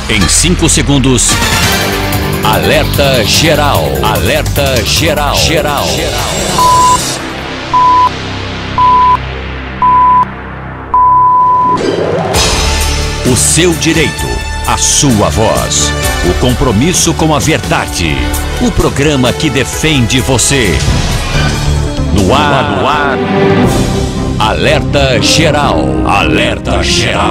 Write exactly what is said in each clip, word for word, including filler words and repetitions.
Em cinco segundos, alerta geral. Alerta geral. Geral. O seu direito, a sua voz, o compromisso com a verdade. O programa que defende você. No ar, no ar. Alerta geral. Alerta geral.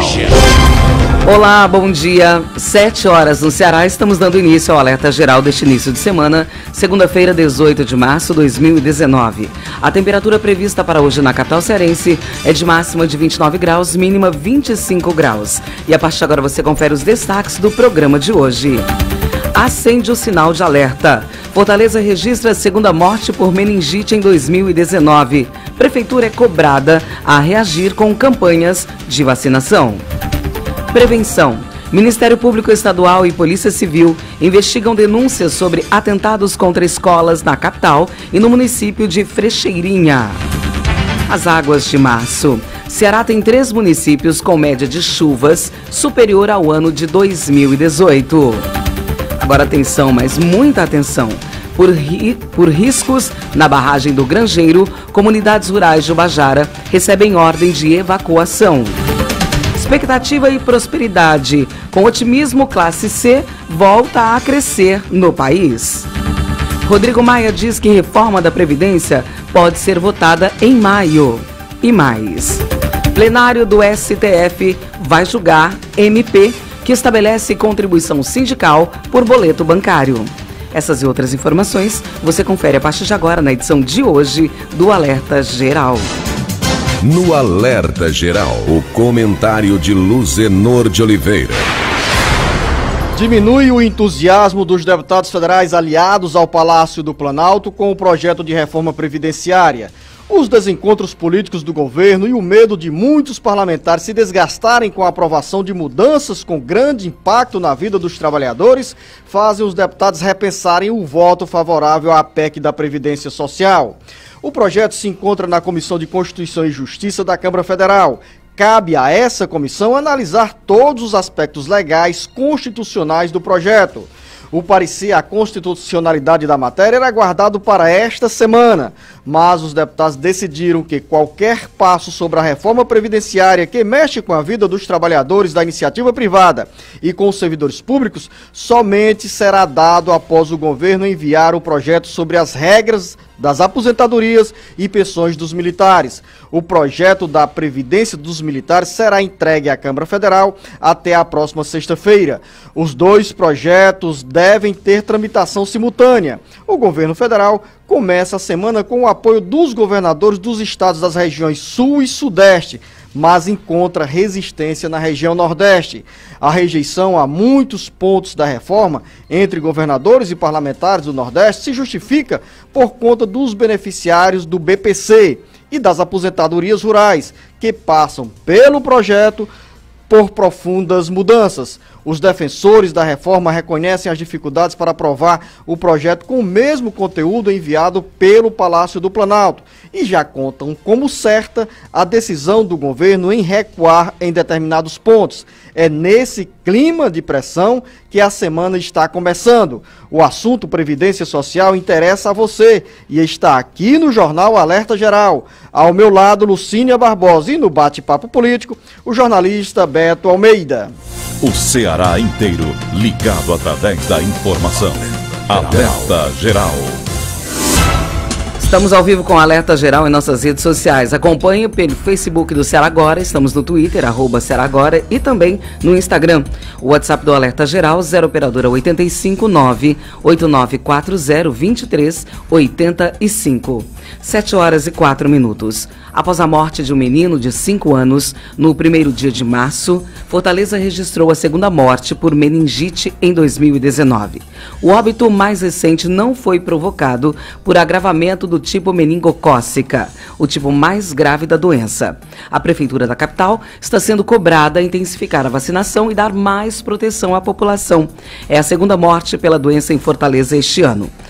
Olá, bom dia. Sete horas no Ceará, estamos dando início ao Alerta Geral deste início de semana, segunda-feira, dezoito de março de dois mil e dezenove. A temperatura prevista para hoje na capital cearense é de máxima de vinte e nove graus, mínima vinte e cinco graus. E a partir de agora você confere os destaques do programa de hoje. Acende o sinal de alerta. Fortaleza registra a segunda morte por meningite em dois mil e dezenove. Prefeitura é cobrada a reagir com campanhas de vacinação. Prevenção. Ministério Público Estadual e Polícia Civil investigam denúncias sobre atentados contra escolas na capital e no município de Frecheirinha. As águas de março. Ceará tem três municípios com média de chuvas superior ao ano de dois mil e dezoito. Agora atenção, mas muita atenção. Por, ri, por riscos na barragem do Grangeiro, comunidades rurais de Ubajara recebem ordem de evacuação. Expectativa e prosperidade. Com otimismo, classe C volta a crescer no país. Rodrigo Maia diz que reforma da Previdência pode ser votada em maio. E mais. Plenário do S T F vai julgar M P que estabelece contribuição sindical por boleto bancário. Essas e outras informações você confere a partir de agora na edição de hoje do Alerta Geral. No Alerta Geral, o comentário de Luzenor de Oliveira. Diminui o entusiasmo dos deputados federais aliados ao Palácio do Planalto com o projeto de reforma previdenciária. Os desencontros políticos do governo e o medo de muitos parlamentares se desgastarem com a aprovação de mudanças com grande impacto na vida dos trabalhadores fazem os deputados repensarem o voto favorável à P E C da Previdência Social. O projeto se encontra na Comissão de Constituição e Justiça da Câmara Federal. Cabe a essa comissão analisar todos os aspectos legais constitucionais do projeto. O parecer à constitucionalidade da matéria era aguardado para esta semana, mas os deputados decidiram que qualquer passo sobre a reforma previdenciária que mexe com a vida dos trabalhadores da iniciativa privada e com os servidores públicos somente será dado após o governo enviar o projeto sobre as regras das aposentadorias e pensões dos militares. O projeto da Previdência dos Militares será entregue à Câmara Federal até a próxima sexta-feira. Os dois projetos devem ter tramitação simultânea. O governo federal começa a semana com o apoio dos governadores dos estados das regiões Sul e Sudeste, mas encontra resistência na região Nordeste. A rejeição a muitos pontos da reforma entre governadores e parlamentares do Nordeste se justifica por conta dos beneficiários do B P C e das aposentadorias rurais, que passam pelo projeto por profundas mudanças. Os defensores da reforma reconhecem as dificuldades para aprovar o projeto com o mesmo conteúdo enviado pelo Palácio do Planalto e já contam como certa a decisão do governo em recuar em determinados pontos. É nesse clima de pressão que a semana está começando. O assunto Previdência Social interessa a você e está aqui no Jornal Alerta Geral. Ao meu lado, Lucínia Barbosa, e no bate-papo político, o jornalista Beto Almeida. O Ceará inteiro ligado através da informação. Alerta Geral. Estamos ao vivo com Alerta Geral em nossas redes sociais. Acompanhe pelo Facebook do Ceará Agora, estamos no Twitter, arroba Ceará Agora, e também no Instagram. O WhatsApp do Alerta Geral, zero operadora oito cinco nove oito nove quatro zero dois três oito cinco. Sete horas e quatro minutos. Após a morte de um menino de cinco anos, no primeiro dia de março, Fortaleza registrou a segunda morte por meningite em dois mil e dezenove. O óbito mais recente não foi provocado por agravamento do tipo meningocócica, o tipo mais grave da doença. A Prefeitura da capital está sendo cobrada a intensificar a vacinação e dar mais proteção à população. É a segunda morte pela doença em Fortaleza este ano.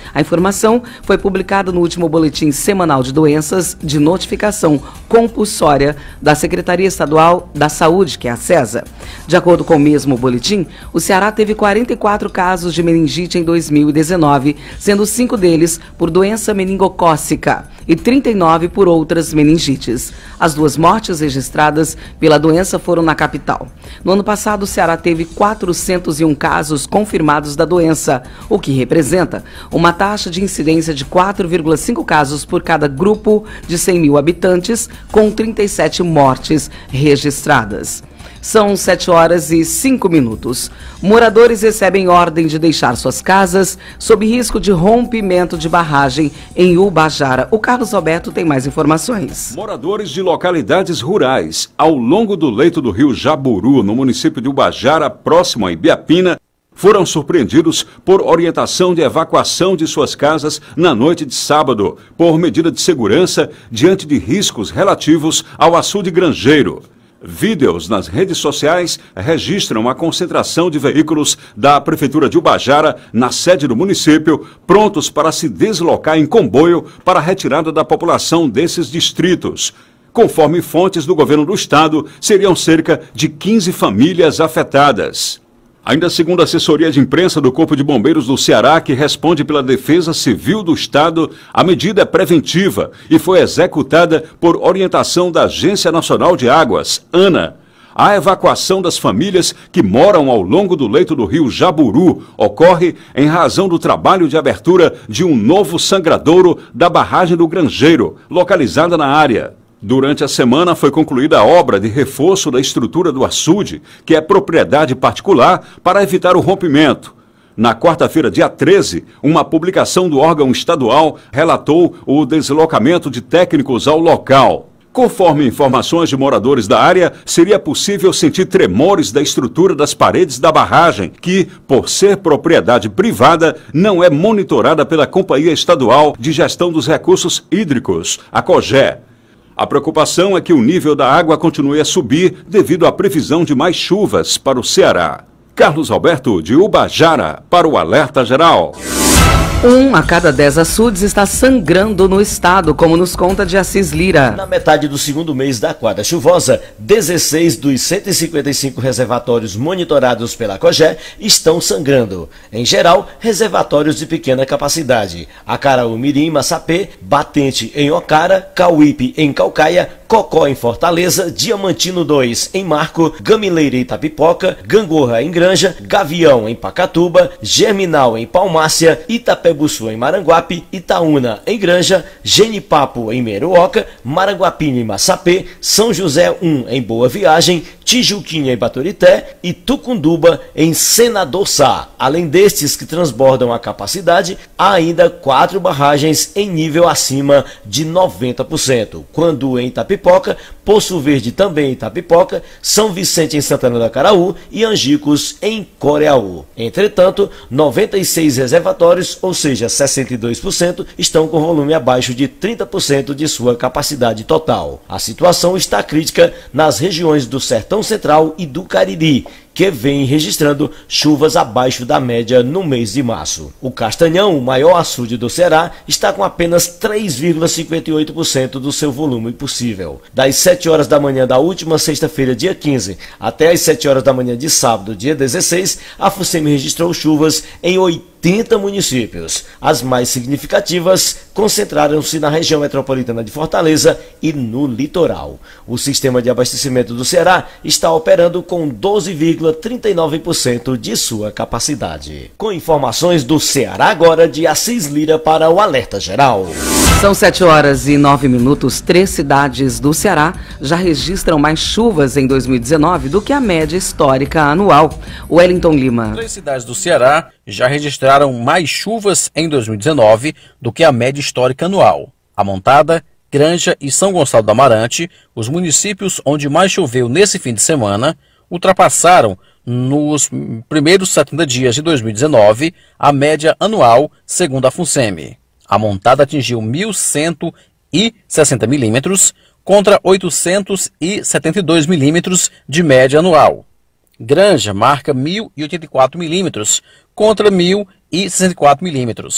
A informação foi publicada no último Boletim Semanal de Doenças de Notificação Compulsória da Secretaria Estadual da Saúde, que é a SESA. De acordo com o mesmo boletim, o Ceará teve quarenta e quatro casos de meningite em dois mil e dezenove, sendo cinco deles por doença meningocócica e trinta e nove por outras meningites. As duas mortes registradas pela doença foram na capital. No ano passado, o Ceará teve quatrocentos e um casos confirmados da doença, o que representa uma taxa de incidência de quatro vírgula cinco casos por cada grupo de cem mil habitantes, com trinta e sete mortes registradas. São sete horas e cinco minutos. Moradores recebem ordem de deixar suas casas sob risco de rompimento de barragem em Ubajara. O Carlos Alberto tem mais informações. Moradores de localidades rurais ao longo do leito do rio Jaburu, no município de Ubajara, próximo a Ibiapina, foram surpreendidos por orientação de evacuação de suas casas na noite de sábado, por medida de segurança diante de riscos relativos ao açude granjeiro. Vídeos nas redes sociais registram a concentração de veículos da Prefeitura de Ubajara na sede do município, prontos para se deslocar em comboio para a retirada da população desses distritos. Conforme fontes do governo do estado, seriam cerca de quinze famílias afetadas. Ainda segundo a assessoria de imprensa do Corpo de Bombeiros do Ceará, que responde pela Defesa Civil do Estado, a medida é preventiva e foi executada por orientação da Agência Nacional de Águas, ANA. A evacuação das famílias que moram ao longo do leito do rio Jaburu ocorre em razão do trabalho de abertura de um novo sangradouro da barragem do Granjeiro, localizada na área. Durante a semana foi concluída a obra de reforço da estrutura do açude, que é propriedade particular, para evitar o rompimento. Na quarta-feira, dia treze, uma publicação do órgão estadual relatou o deslocamento de técnicos ao local. Conforme informações de moradores da área, seria possível sentir tremores da estrutura das paredes da barragem, que, por ser propriedade privada, não é monitorada pela Companhia Estadual de Gestão dos Recursos Hídricos, a COGÉ. A preocupação é que o nível da água continue a subir devido à previsão de mais chuvas para o Ceará. Carlos Alberto, de Ubajara, para o Alerta Geral. Um a cada dez açudes está sangrando no estado, como nos conta de Assis Lira. Na metade do segundo mês da quadra chuvosa, dezesseis dos cento e cinquenta e cinco reservatórios monitorados pela COGÉ estão sangrando. Em geral, reservatórios de pequena capacidade. Acaraú, Mirim, Massapê, Batente em Ocara, Cauípe em Caucaia, Cocó em Fortaleza, Diamantino dois em Marco, Gamileira em Itapipoca, Gangorra em Granja, Gavião em Pacatuba, Germinal em Palmácia, Itapebuçu em Maranguape, Itaúna em Granja, Genipapo em Meruoca, Maranguapina em Massapê, São José um em Boa Viagem, Tijuquinha em Baturité e Tucunduba em Senador Sá. Além destes que transbordam a capacidade, há ainda quatro barragens em nível acima de noventa por cento. Quando em Itapipoca, Poço Verde também em Itapipoca, São Vicente em Santana do Acaraú e Angicos em Coreaú. Entretanto, noventa e seis reservatórios, ou seja, sessenta e dois por cento, estão com volume abaixo de trinta por cento de sua capacidade total. A situação está crítica nas regiões do Sertão Central e do Cariri, que vem registrando chuvas abaixo da média no mês de março. O Castanhão, o maior açude do Ceará, está com apenas três vírgula cinquenta e oito por cento do seu volume possível. Das sete horas da manhã da última sexta-feira, dia quinze, até as sete horas da manhã de sábado, dia dezesseis, a FUSEMI registrou chuvas em oitenta municípios. As mais significativas concentraram-se na região metropolitana de Fortaleza e no litoral. O sistema de abastecimento do Ceará está operando com doze vírgula trinta e nove por cento de sua capacidade. Com informações do Ceará agora, de Assis Lira para o Alerta Geral. São sete horas e nove minutos. Três cidades do Ceará já registram mais chuvas em dois mil e dezenove do que a média histórica anual. Wellington Lima. Três cidades do Ceará já registraram mais chuvas em dois mil e dezenove do que a média histórica anual. Amontada, Granja e São Gonçalo do Amarante, os municípios onde mais choveu nesse fim de semana, ultrapassaram nos primeiros setenta dias de dois mil e dezenove a média anual, segundo a FUSEMI. A Amontada atingiu mil cento e sessenta milímetros contra oitocentos e setenta e dois milímetros de média anual. Granja marca mil e oitenta e quatro milímetros contra mil e sessenta e quatro milímetros.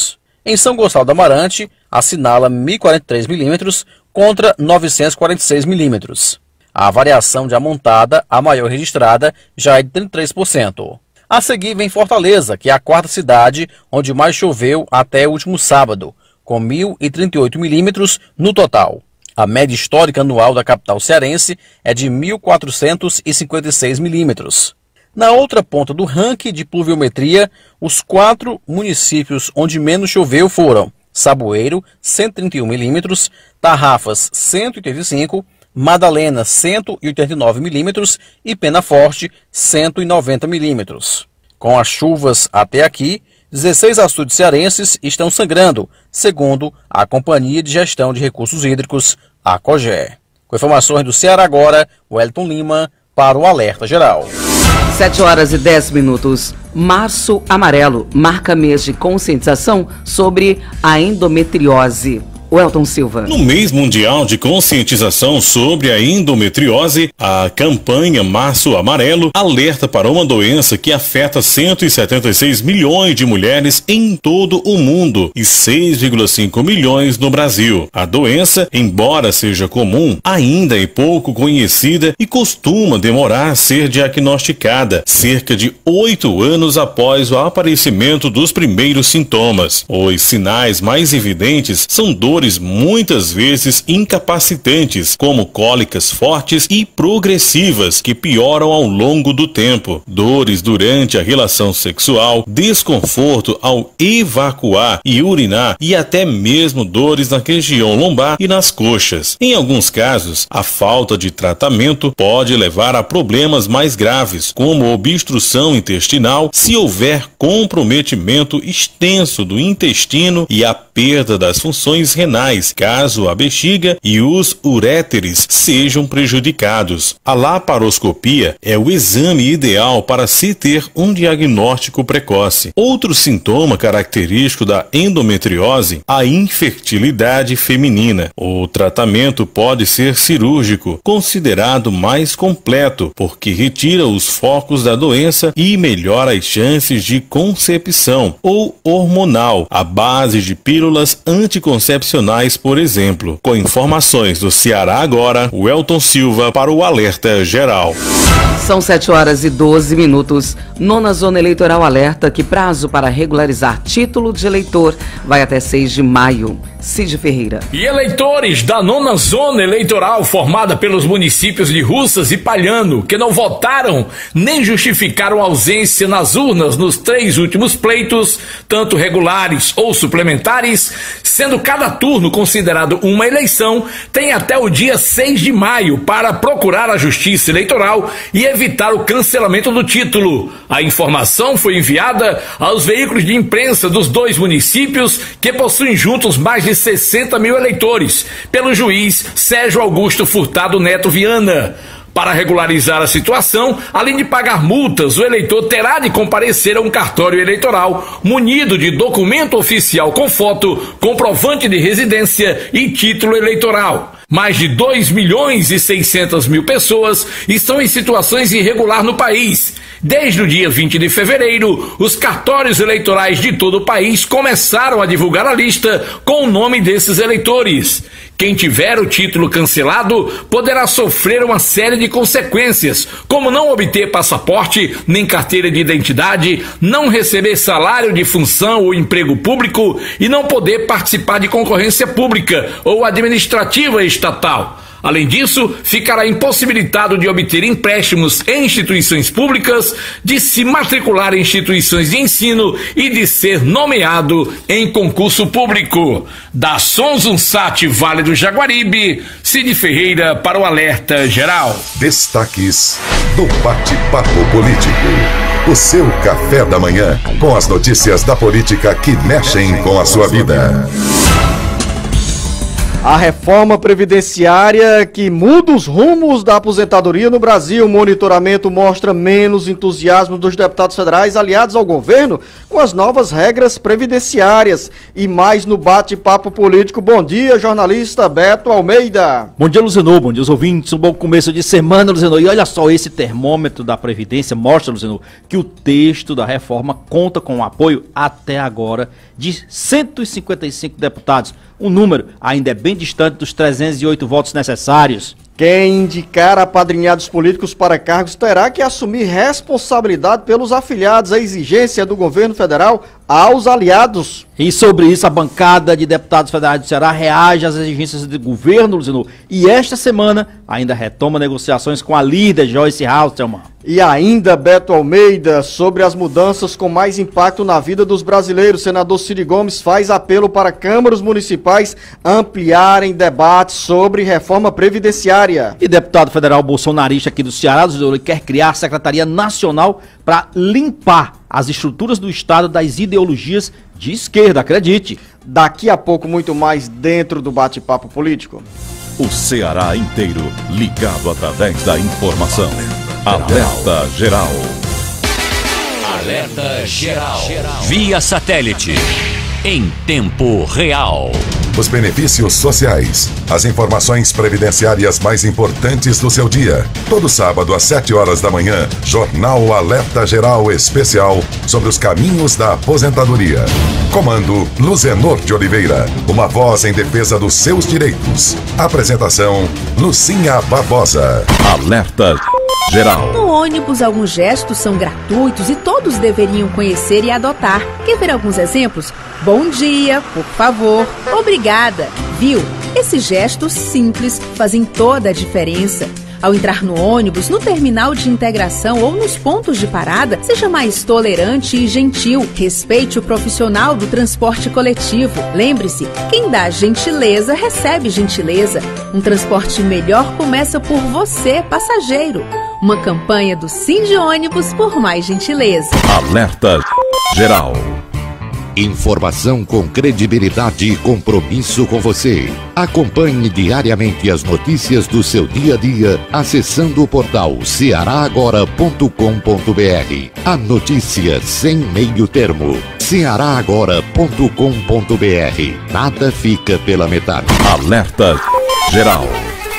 Em São Gonçalo do Amarante, assinala mil e quarenta e três milímetros contra novecentos e quarenta e seis milímetros. A variação de amontada, a maior registrada, já é de trinta e três por cento. A seguir vem Fortaleza, que é a quarta cidade onde mais choveu até o último sábado, com mil e trinta e oito milímetros no total. A média histórica anual da capital cearense é de mil quatrocentos e cinquenta e seis milímetros. Na outra ponta do ranking de pluviometria, os quatro municípios onde menos choveu foram Saboeiro, cento e trinta e um milímetros, Tarrafas, cento e oitenta e cinco, Madalena, cento e oitenta e nove milímetros e Penaforte, cento e noventa milímetros. Com as chuvas até aqui, dezesseis açudes cearenses estão sangrando, segundo a Companhia de Gestão de Recursos Hídricos, a COGÉ. Com informações do Ceará Agora, Wellington Lima, para o Alerta Geral. sete horas e dez minutos. Março Amarelo marca mês de conscientização sobre a endometriose. Welton Silva. No mês mundial de conscientização sobre a endometriose, a campanha Março Amarelo alerta para uma doença que afeta cento e setenta e seis milhões de mulheres em todo o mundo e seis vírgula cinco milhões no Brasil. A doença, embora seja comum, ainda é pouco conhecida e costuma demorar a ser diagnosticada, cerca de oito anos após o aparecimento dos primeiros sintomas. Os sinais mais evidentes são dores muitas vezes incapacitantes, como cólicas fortes e progressivas que pioram ao longo do tempo, dores durante a relação sexual, desconforto ao evacuar e urinar e até mesmo dores na região lombar e nas coxas. Em alguns casos, a falta de tratamento pode levar a problemas mais graves, como obstrução intestinal, se houver comprometimento extenso do intestino e a perda das funções renais, caso a bexiga e os uréteres sejam prejudicados. A laparoscopia é o exame ideal para se ter um diagnóstico precoce. Outro sintoma característico da endometriose, a infertilidade feminina. O tratamento pode ser cirúrgico, considerado mais completo, porque retira os focos da doença e melhora as chances de concepção, ou hormonal, à base de pílulas anticoncepcionais, por exemplo. Com informações do Ceará Agora, Welton Silva para o Alerta Geral. São sete horas e doze minutos. Nona Zona Eleitoral alerta que prazo para regularizar título de eleitor vai até seis de maio. Cid Ferreira. E eleitores da nona zona eleitoral formada pelos municípios de Russas e Palhano, que não votaram nem justificaram ausência nas urnas nos três últimos pleitos, tanto regulares ou suplementares, sendo cada turno considerado uma eleição, tem até o dia seis de maio para procurar a Justiça Eleitoral e evitar o cancelamento do título. A informação foi enviada aos veículos de imprensa dos dois municípios, que possuem juntos mais de sessenta mil eleitores, pelo juiz Sérgio Augusto Furtado Neto Viana. Para regularizar a situação, além de pagar multas, o eleitor terá de comparecer a um cartório eleitoral munido de documento oficial com foto, comprovante de residência e título eleitoral. Mais de dois milhões e seiscentas mil pessoas estão em situações irregulares no país. Desde o dia vinte de fevereiro, os cartórios eleitorais de todo o país começaram a divulgar a lista com o nome desses eleitores. Quem tiver o título cancelado poderá sofrer uma série de consequências, como não obter passaporte nem carteira de identidade, não receber salário de função ou emprego público e não poder participar de concorrência pública ou administrativa estatal. Além disso, ficará impossibilitado de obter empréstimos em instituições públicas, de se matricular em instituições de ensino e de ser nomeado em concurso público. Da Sonzunsat Vale do Jaguaribe, Cid Ferreira para o Alerta Geral. Destaques do Bate-Papo Político. O seu café da manhã com as notícias da política que mexem com a sua vida. A reforma previdenciária que muda os rumos da aposentadoria no Brasil. O monitoramento mostra menos entusiasmo dos deputados federais aliados ao governo com as novas regras previdenciárias. E mais no bate-papo político. Bom dia, jornalista Beto Almeida. Bom dia, Luzenor. Bom dia aos ouvintes. Um bom começo de semana, Luzenor. E olha só, esse termômetro da Previdência mostra, Luzenor, que o texto da reforma conta com o apoio até agora de cento e cinquenta e cinco deputados. O número ainda é bem distante dos trezentos e oito votos necessários. Quem indicar apadrinhados políticos para cargos terá que assumir responsabilidade pelos afiliados. A exigência do governo federal aos aliados. E sobre isso, a bancada de deputados federais do Ceará reage às exigências do governo, Luzenor, e esta semana ainda retoma negociações com a líder Joyce Hasselmann. E ainda, Beto Almeida, sobre as mudanças com mais impacto na vida dos brasileiros. O senador Cid Gomes faz apelo para câmaras municipais ampliarem debates sobre reforma previdenciária. E deputado federal bolsonarista aqui do Ceará, Luzenor, quer criar a Secretaria Nacional para limpar as estruturas do Estado das ideologias de esquerda, acredite. Daqui a pouco, muito mais dentro do bate-papo político. O Ceará inteiro ligado através da informação. Alerta Geral. Alerta Geral. Via satélite. Em tempo real. Os benefícios sociais. As informações previdenciárias mais importantes do seu dia. Todo sábado às sete horas da manhã, Jornal Alerta Geral Especial sobre os caminhos da aposentadoria. Comando Luzenor de Oliveira. Uma voz em defesa dos seus direitos. Apresentação Lucinha Barbosa. Alerta Geral. No ônibus, alguns gestos são gratuitos e todos deveriam conhecer e adotar. Quer ver alguns exemplos? Bom dia, por favor, obrigada. Viu? Esses gestos simples fazem toda a diferença. Ao entrar no ônibus, no terminal de integração ou nos pontos de parada, seja mais tolerante e gentil. Respeite o profissional do transporte coletivo. Lembre-se, quem dá gentileza, recebe gentileza. Um transporte melhor começa por você, passageiro. Uma campanha do Sindi Ônibus por mais gentileza. Alerta Geral. Informação com credibilidade e compromisso com você. Acompanhe diariamente as notícias do seu dia a dia acessando o portal ceará agora ponto com ponto br. A notícia sem meio termo. ceará agora ponto com ponto br. Nada fica pela metade. Alerta Geral.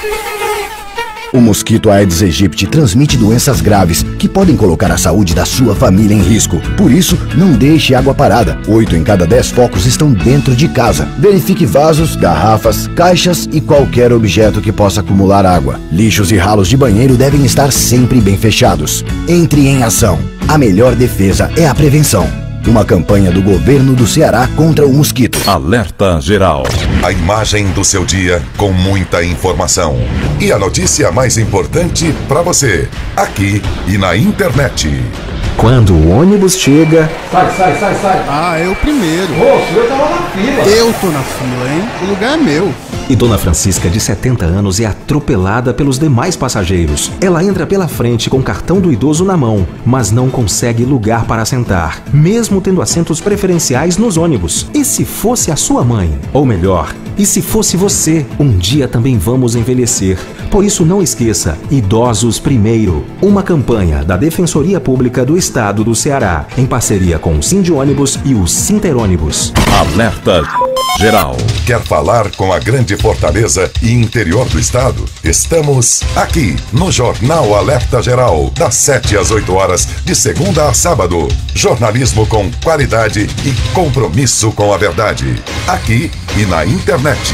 O mosquito Aedes aegypti transmite doenças graves que podem colocar a saúde da sua família em risco. Por isso, não deixe água parada. Oito em cada dez focos estão dentro de casa. Verifique vasos, garrafas, caixas e qualquer objeto que possa acumular água. Lixos e ralos de banheiro devem estar sempre bem fechados. Entre em ação. A melhor defesa é a prevenção. Uma campanha do governo do Ceará contra o mosquito. Alerta Geral. A imagem do seu dia com muita informação. E a notícia mais importante para você, aqui e na internet. Quando o ônibus chega... Sai, sai, sai, sai. Ah, eu primeiro. Ô, o senhor tá lá na fila. Eu tô na fila, hein? O lugar é meu. E Dona Francisca, de setenta anos, é atropelada pelos demais passageiros. Ela entra pela frente com o cartão do idoso na mão, mas não consegue lugar para sentar, mesmo tendo assentos preferenciais nos ônibus. E se fosse a sua mãe? Ou melhor, e se fosse você? Um dia também vamos envelhecer. Por isso não esqueça, Idosos Primeiro. Uma campanha da Defensoria Pública do Estado do Ceará, em parceria com o Sindi Ônibus e o Sinterônibus. Alerta Geral. Quer falar com a grande fortaleza e interior do estado? Estamos aqui no Jornal Alerta Geral, das sete às oito horas, de segunda a sábado. Jornalismo com qualidade e compromisso com a verdade. Aqui e na internet.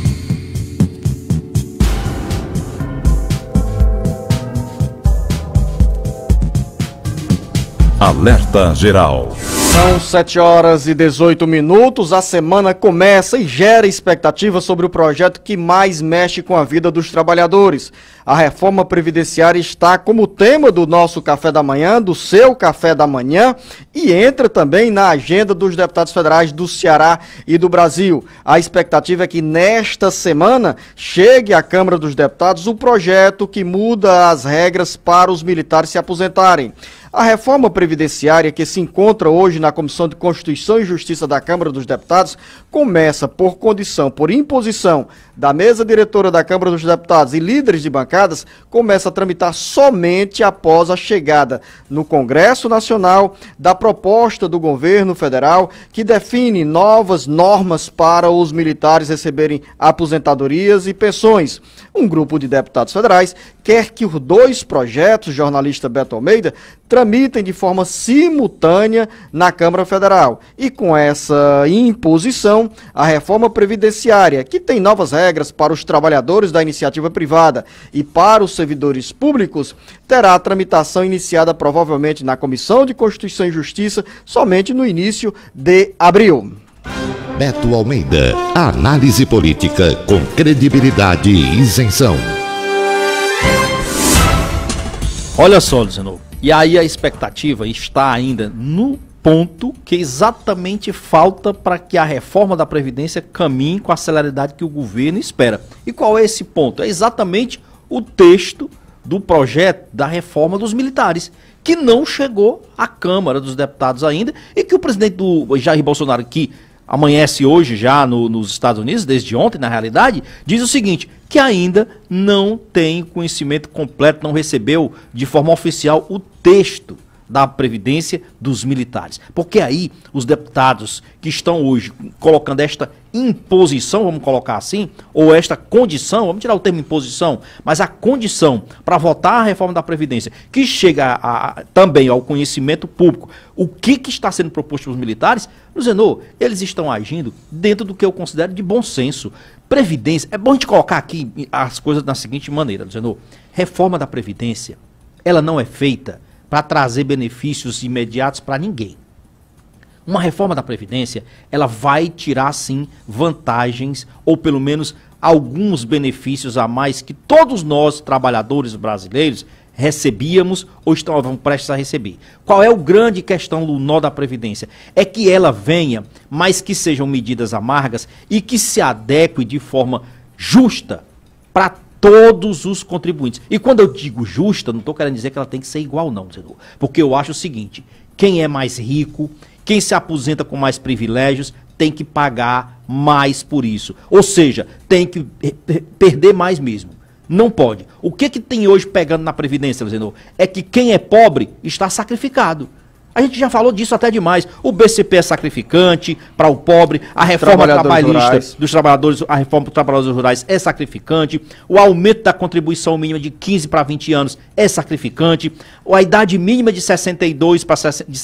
Alerta Geral. São sete horas e dezoito minutos, a semana começa e gera expectativa sobre o projeto que mais mexe com a vida dos trabalhadores. A reforma previdenciária está como tema do nosso café da manhã, do seu café da manhã, e entra também na agenda dos deputados federais do Ceará e do Brasil. A expectativa é que nesta semana chegue à Câmara dos Deputados o projeto que muda as regras para os militares se aposentarem. A reforma previdenciária que se encontra hoje na Comissão de Constituição e Justiça da Câmara dos Deputados começa por condição, por imposição da mesa diretora da Câmara dos Deputados e líderes de bancadas, começa a tramitar somente após a chegada no Congresso Nacional da proposta do governo federal que define novas normas para os militares receberem aposentadorias e pensões. Um grupo de deputados federais quer que os dois projetos, jornalista Beto Almeida, tramitem de forma simultânea na Câmara Federal. E com essa imposição, a reforma previdenciária, que tem novas regras para os trabalhadores da iniciativa privada e para os servidores públicos, terá a tramitação iniciada provavelmente na Comissão de Constituição e Justiça somente no início de abril. Beto Almeida, análise política com credibilidade e isenção. Olha só, Luciano, e aí a expectativa está ainda no ponto que exatamente falta para que a reforma da Previdência caminhe com a celeridade que o governo espera. E qual é esse ponto? É exatamente o texto do projeto da reforma dos militares, que não chegou à Câmara dos Deputados ainda e que o presidente do Jair Bolsonaro, que amanhece hoje já no, nos Estados Unidos, desde ontem na realidade, diz o seguinte, que ainda não tem conhecimento completo, não recebeu de forma oficial o texto da Previdência dos militares. Porque aí os deputados que estão hoje colocando esta imposição, vamos colocar assim, ou esta condição, vamos tirar o termo imposição, mas a condição para votar a reforma da Previdência, que chega a, a, também ao conhecimento público, o que, que está sendo proposto pelos militares, Luzenor, eles estão agindo dentro do que eu considero de bom senso. Previdência, é bom a gente colocar aqui as coisas da seguinte maneira, Luzenor, reforma da Previdência, ela não é feita para trazer benefícios imediatos para ninguém. Uma reforma da Previdência, ela vai tirar, sim, vantagens, ou pelo menos alguns benefícios a mais que todos nós, trabalhadores brasileiros, recebíamos ou estávamos prestes a receber. Qual é o grande questão do nó da Previdência? É que ela venha, mas que sejam medidas amargas e que se adeque de forma justa para todos os contribuintes. E quando eu digo justa, não estou querendo dizer que ela tem que ser igual não, senhor. Porque eu acho o seguinte, quem é mais rico, quem se aposenta com mais privilégios, tem que pagar mais por isso. Ou seja, tem que perder mais mesmo. Não pode. O que que tem hoje pegando na Previdência, senhor? É que quem é pobre está sacrificado. A gente já falou disso até demais. O B C P é sacrificante para o pobre, a reforma trabalhista rurais. dos trabalhadores, a reforma dos trabalhadores rurais é sacrificante, o aumento da contribuição mínima de quinze para vinte anos é sacrificante, a idade mínima de sessenta e dois para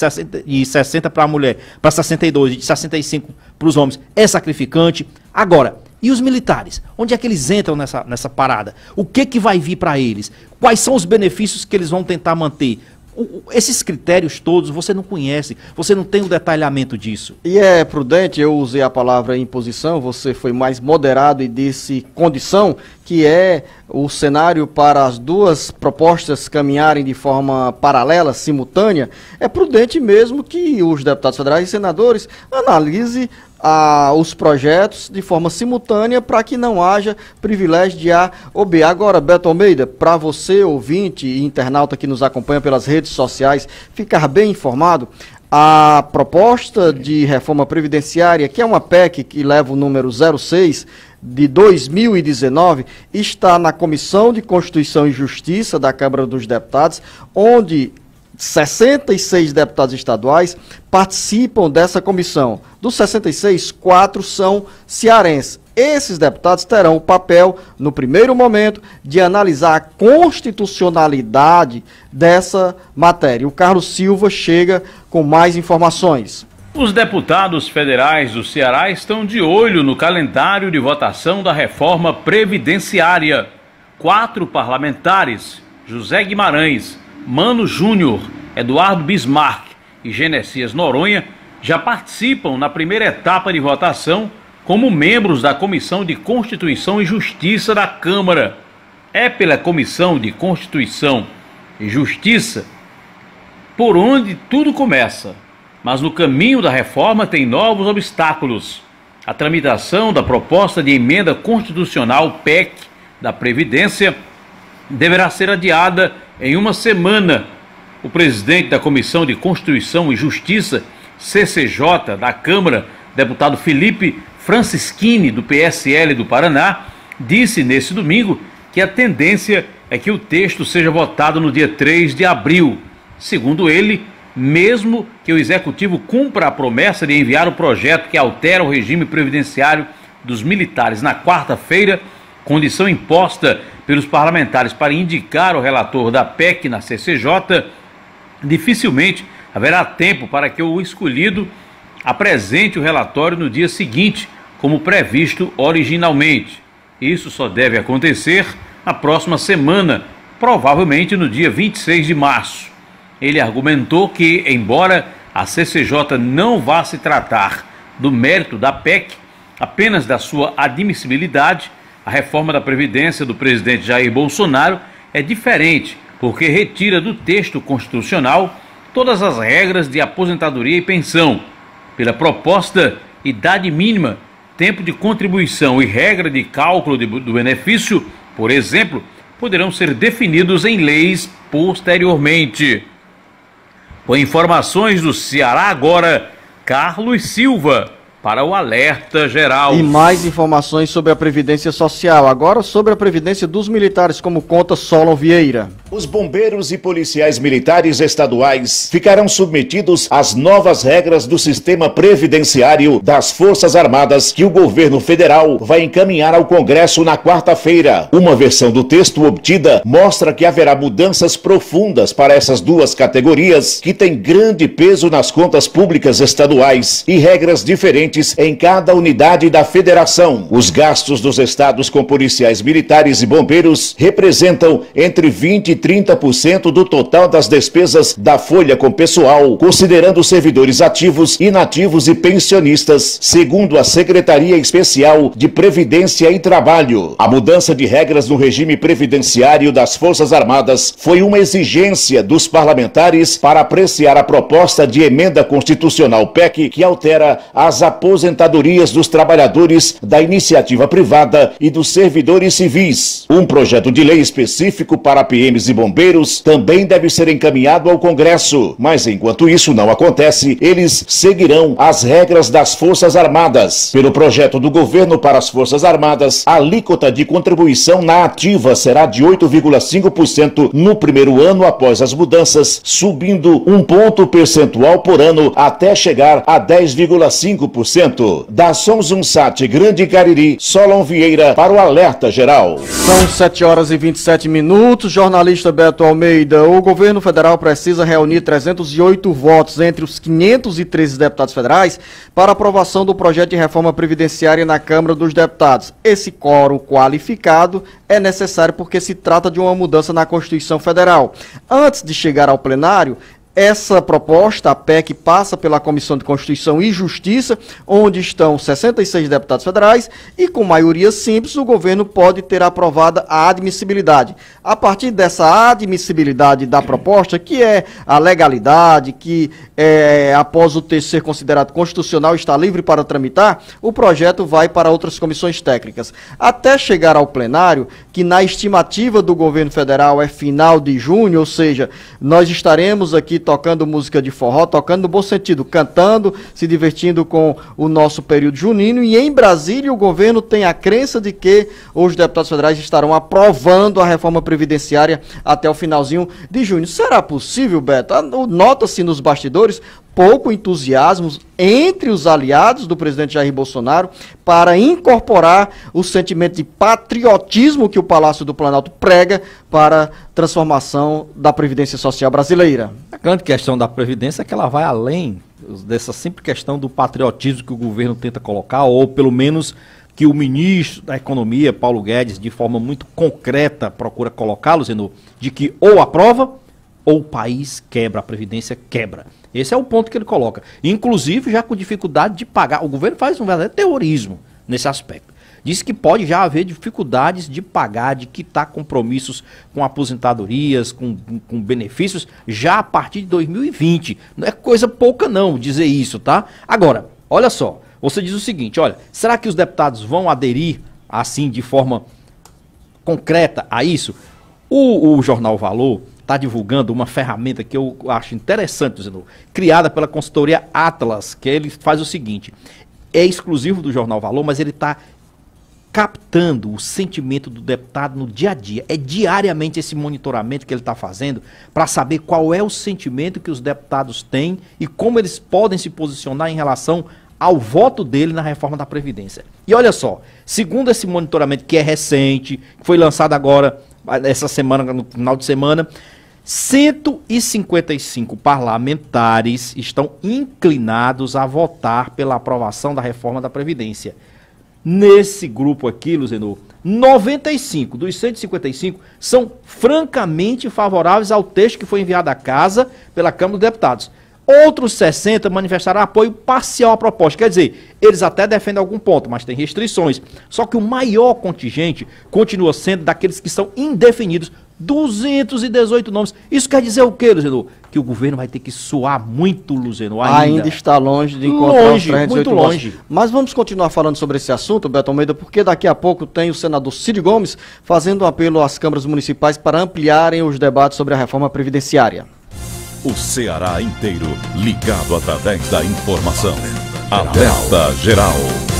de sessenta para a mulher, para sessenta e dois e de sessenta e cinco para os homens é sacrificante. Agora, e os militares? Onde é que eles entram nessa, nessa parada? O que que vai vir para eles? Quais são os benefícios que eles vão tentar manter? O, esses critérios todos você não conhece, você não tem o detalhamento disso. E é prudente, eu usei a palavra imposição, você foi mais moderado e disse condição, que é o cenário para as duas propostas caminharem de forma paralela, simultânea. É prudente mesmo que os deputados federais e senadores analisem Ah, os projetos de forma simultânea para que não haja privilégio de A ou B. Agora, Beto Almeida, para você, ouvinte e internauta que nos acompanha pelas redes sociais, ficar bem informado, a proposta de reforma previdenciária, que é uma P E C que leva o número zero seis de dois mil e dezenove, está na Comissão de Constituição e Justiça da Câmara dos Deputados, onde sessenta e seis deputados estaduais participam dessa comissão. Dos sessenta e seis, quatro são cearenses. Esses deputados terão o papel, no primeiro momento, de analisar a constitucionalidade dessa matéria. O Carlos Silva chega com mais informações. Os deputados federais do Ceará estão de olho no calendário de votação da reforma previdenciária. Quatro parlamentares, José Guimarães, Mano Júnior, Eduardo Bismarck e Genesias Noronha, já participam na primeira etapa de votação como membros da Comissão de Constituição e Justiça da Câmara. É pela Comissão de Constituição e Justiça por onde tudo começa, mas no caminho da reforma tem novos obstáculos. A tramitação da proposta de emenda constitucional P E C da Previdência deverá ser adiada em uma semana o presidente da Comissão de Constituição e Justiça, C C J, da Câmara, deputado Felipe Francischini, do P S L do Paraná, disse nesse domingo que a tendência é que o texto seja votado no dia três de abril. Segundo ele, mesmo que o Executivo cumpra a promessa de enviar o projeto que altera o regime previdenciário dos militares na quarta-feira, condição imposta pelos parlamentares para indicar o relator da P E C na C C J, dificilmente haverá tempo para que o escolhido apresente o relatório no dia seguinte, como previsto originalmente. Isso só deve acontecer na próxima semana, provavelmente no dia vinte e seis de março. Ele argumentou que, embora a C C J não vá se tratar do mérito da P E C, apenas da sua admissibilidade, a reforma da Previdência do presidente Jair Bolsonaro é diferente, porque retira do texto constitucional todas as regras de aposentadoria e pensão. Pela proposta, idade mínima, tempo de contribuição e regra de cálculo de, do benefício, por exemplo, poderão ser definidos em leis posteriormente. Com informações do Ceará Agora, Carlos Silva, para o Alerta Geral. E mais informações sobre a Previdência Social. Agora sobre a Previdência dos Militares, como conta Solon Vieira. Os bombeiros e policiais militares estaduais ficarão submetidos às novas regras do sistema previdenciário das Forças Armadas que o governo federal vai encaminhar ao Congresso na quarta-feira. Uma versão do texto obtida mostra que haverá mudanças profundas para essas duas categorias que têm grande peso nas contas públicas estaduais e regras diferentes em cada unidade da federação. Os gastos dos estados com policiais militares e bombeiros representam entre vinte e trinta por cento do total das despesas da folha com pessoal, considerando servidores ativos, inativos e pensionistas, segundo a Secretaria Especial de Previdência e Trabalho. A mudança de regras no regime previdenciário das Forças Armadas foi uma exigência dos parlamentares para apreciar a proposta de emenda constitucional P E C que altera as aposentadorias dos trabalhadores da iniciativa privada e dos servidores civis. Um projeto de lei específico para P Ms e bombeiros também deve ser encaminhado ao Congresso, mas enquanto isso não acontece, eles seguirão as regras das Forças Armadas. Pelo projeto do governo para as Forças Armadas, a alíquota de contribuição na ativa será de oito vírgula cinco por cento no primeiro ano após as mudanças, subindo um ponto percentual por ano até chegar a dez vírgula cinco por cento. Da Sonzunsat Grande Cariri, Solon Vieira para o Alerta Geral. São sete horas e vinte e sete minutos. Jornalista Beto Almeida, o governo federal precisa reunir trezentos e oito votos entre os quinhentos e treze deputados federais para aprovação do projeto de reforma previdenciária na Câmara dos Deputados. Esse quórum qualificado é necessário porque se trata de uma mudança na Constituição Federal. Antes de chegar ao plenário, essa proposta, a P E C, passa pela Comissão de Constituição e Justiça, onde estão sessenta e seis deputados federais, e com maioria simples o governo pode ter aprovada a admissibilidade. A partir dessa admissibilidade da proposta, que é a legalidade, que é, após o texto ser considerado constitucional está livre para tramitar, o projeto vai para outras comissões técnicas. Até chegar ao plenário, que na estimativa do governo federal é final de junho, ou seja, nós estaremos aqui tocando música de forró, tocando no bom sentido, cantando, se divertindo com o nosso período junino, e em Brasília o governo tem a crença de que os deputados federais estarão aprovando a reforma previdenciária até o finalzinho de junho. Será possível, Beto? Nota-se nos bastidores pouco entusiasmo entre os aliados do presidente Jair Bolsonaro para incorporar o sentimento de patriotismo que o Palácio do Planalto prega para a transformação da Previdência Social brasileira. A grande questão da Previdência é que ela vai além dessa simples questão do patriotismo que o governo tenta colocar, ou pelo menos que o ministro da Economia, Paulo Guedes, de forma muito concreta procura colocá-lo, dizendo de que ou aprova ou o país quebra, a Previdência quebra. Esse é o ponto que ele coloca. Inclusive já com dificuldade de pagar. O governo faz um verdadeiro terrorismo nesse aspecto. Diz que pode já haver dificuldades de pagar, de quitar compromissos com aposentadorias, com, com benefícios, já a partir de dois mil e vinte. Não é coisa pouca não dizer isso, tá? Agora, olha só, você diz o seguinte, olha, será que os deputados vão aderir, assim, de forma concreta a isso? O, o Jornal Valor está divulgando uma ferramenta que eu acho interessante, Zenor, criada pela consultoria Atlas, que ele faz o seguinte, é exclusivo do Jornal Valor, mas ele está captando o sentimento do deputado no dia a dia. É diariamente esse monitoramento que ele está fazendo para saber qual é o sentimento que os deputados têm e como eles podem se posicionar em relação ao voto dele na reforma da Previdência. E olha só, segundo esse monitoramento que é recente, que foi lançado agora, essa semana, no final de semana, cento e cinquenta e cinco parlamentares estão inclinados a votar pela aprovação da reforma da Previdência. Nesse grupo aqui, Luzenor, noventa e cinco dos cento e cinquenta e cinco são francamente favoráveis ao texto que foi enviado à casa pela Câmara dos Deputados. Outros sessenta manifestaram apoio parcial à proposta. Quer dizer, eles até defendem algum ponto, mas tem restrições. Só que o maior contingente continua sendo daqueles que são indefinidos. duzentos e dezoito nomes. Isso quer dizer o quê, Luzenor? Que o governo vai ter que suar muito, Luzenor, ainda. Ainda está longe de encontrar longe, os trezentos e oito muito longe. votos. Mas vamos continuar falando sobre esse assunto, Beto Almeida, porque daqui a pouco tem o senador Cid Gomes fazendo um apelo às câmaras municipais para ampliarem os debates sobre a reforma previdenciária. O Ceará inteiro ligado através da informação. Alerta Geral.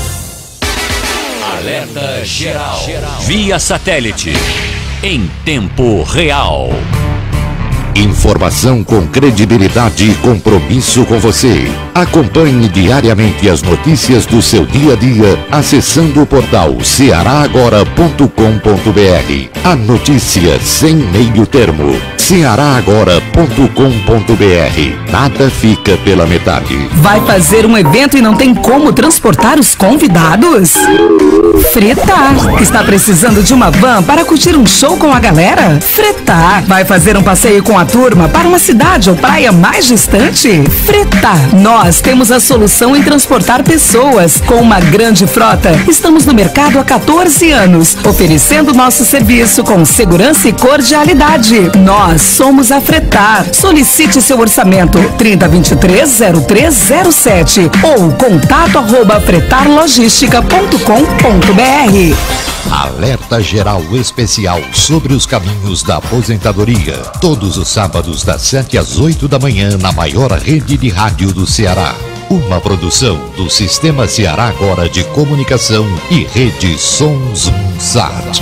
Alerta Geral. Via satélite. Em tempo real. Informação com credibilidade e compromisso com você. Acompanhe diariamente as notícias do seu dia a dia acessando o portal ceará agora ponto com ponto br. A notícia sem meio termo. ceará agora ponto com ponto br. Nada fica pela metade. Vai fazer um evento e não tem como transportar os convidados? Fretar. Está precisando de uma van para curtir um show com a galera? Fretar. Vai fazer um passeio com a turma para uma cidade ou praia mais distante? Fretar. Nós temos a solução em transportar pessoas. Com uma grande frota, estamos no mercado há quatorze anos, oferecendo nosso serviço com segurança e cordialidade. Nós somos a Fretar. Solicite seu orçamento trinta, vinte e três, zero três zero sete ou contato arroba fretarlogística ponto com ponto br. Alerta Geral Especial sobre os caminhos da aposentadoria. Todos os sábados das sete às oito da manhã na maior rede de rádio do Ceará. Uma produção do Sistema Ceará Agora de Comunicação e Rede Sons Sat.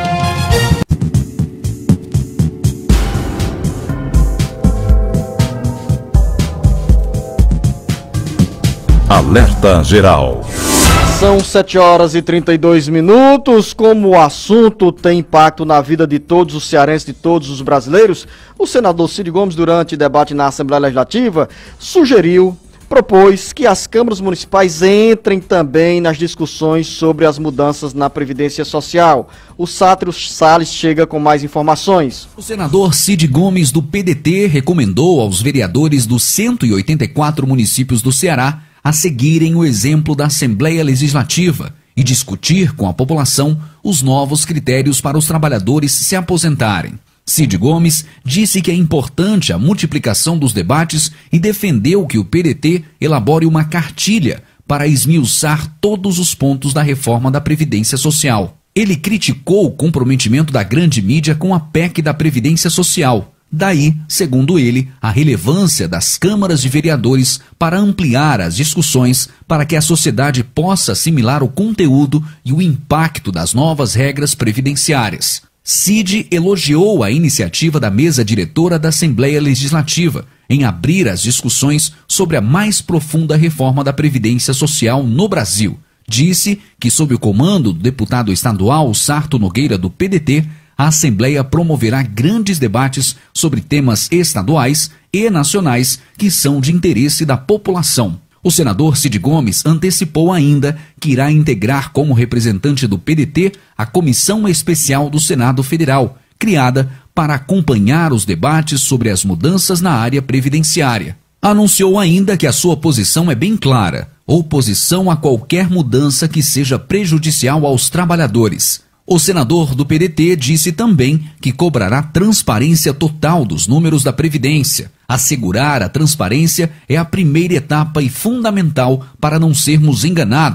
Alerta Geral. São sete horas e trinta e dois minutos. Como o assunto tem impacto na vida de todos os cearenses, de todos os brasileiros, o senador Cid Gomes, durante debate na Assembleia Legislativa, sugeriu, propôs que as câmaras municipais entrem também nas discussões sobre as mudanças na Previdência Social. O Sátiro Salles chega com mais informações. O senador Cid Gomes, do P D T, recomendou aos vereadores dos cento e oitenta e quatro municípios do Ceará a seguirem o exemplo da Assembleia Legislativa e discutir com a população os novos critérios para os trabalhadores se aposentarem. Cid Gomes disse que é importante a multiplicação dos debates e defendeu que o P D T elabore uma cartilha para esmiuçar todos os pontos da reforma da Previdência Social. Ele criticou o comprometimento da grande mídia com a P E C da Previdência Social. Daí, segundo ele, a relevância das câmaras de vereadores para ampliar as discussões para que a sociedade possa assimilar o conteúdo e o impacto das novas regras previdenciárias. Cid elogiou a iniciativa da mesa diretora da Assembleia Legislativa em abrir as discussões sobre a mais profunda reforma da Previdência Social no Brasil. Disse que, sob o comando do deputado estadual Sarto Nogueira, do P D T, a Assembleia promoverá grandes debates sobre temas estaduais e nacionais que são de interesse da população. O senador Cid Gomes antecipou ainda que irá integrar como representante do P D T a Comissão Especial do Senado Federal, criada para acompanhar os debates sobre as mudanças na área previdenciária. Anunciou ainda que a sua posição é bem clara: oposição a qualquer mudança que seja prejudicial aos trabalhadores. O senador do P D T disse também que cobrará transparência total dos números da Previdência. Assegurar a transparência é a primeira etapa e fundamental para não sermos enganados,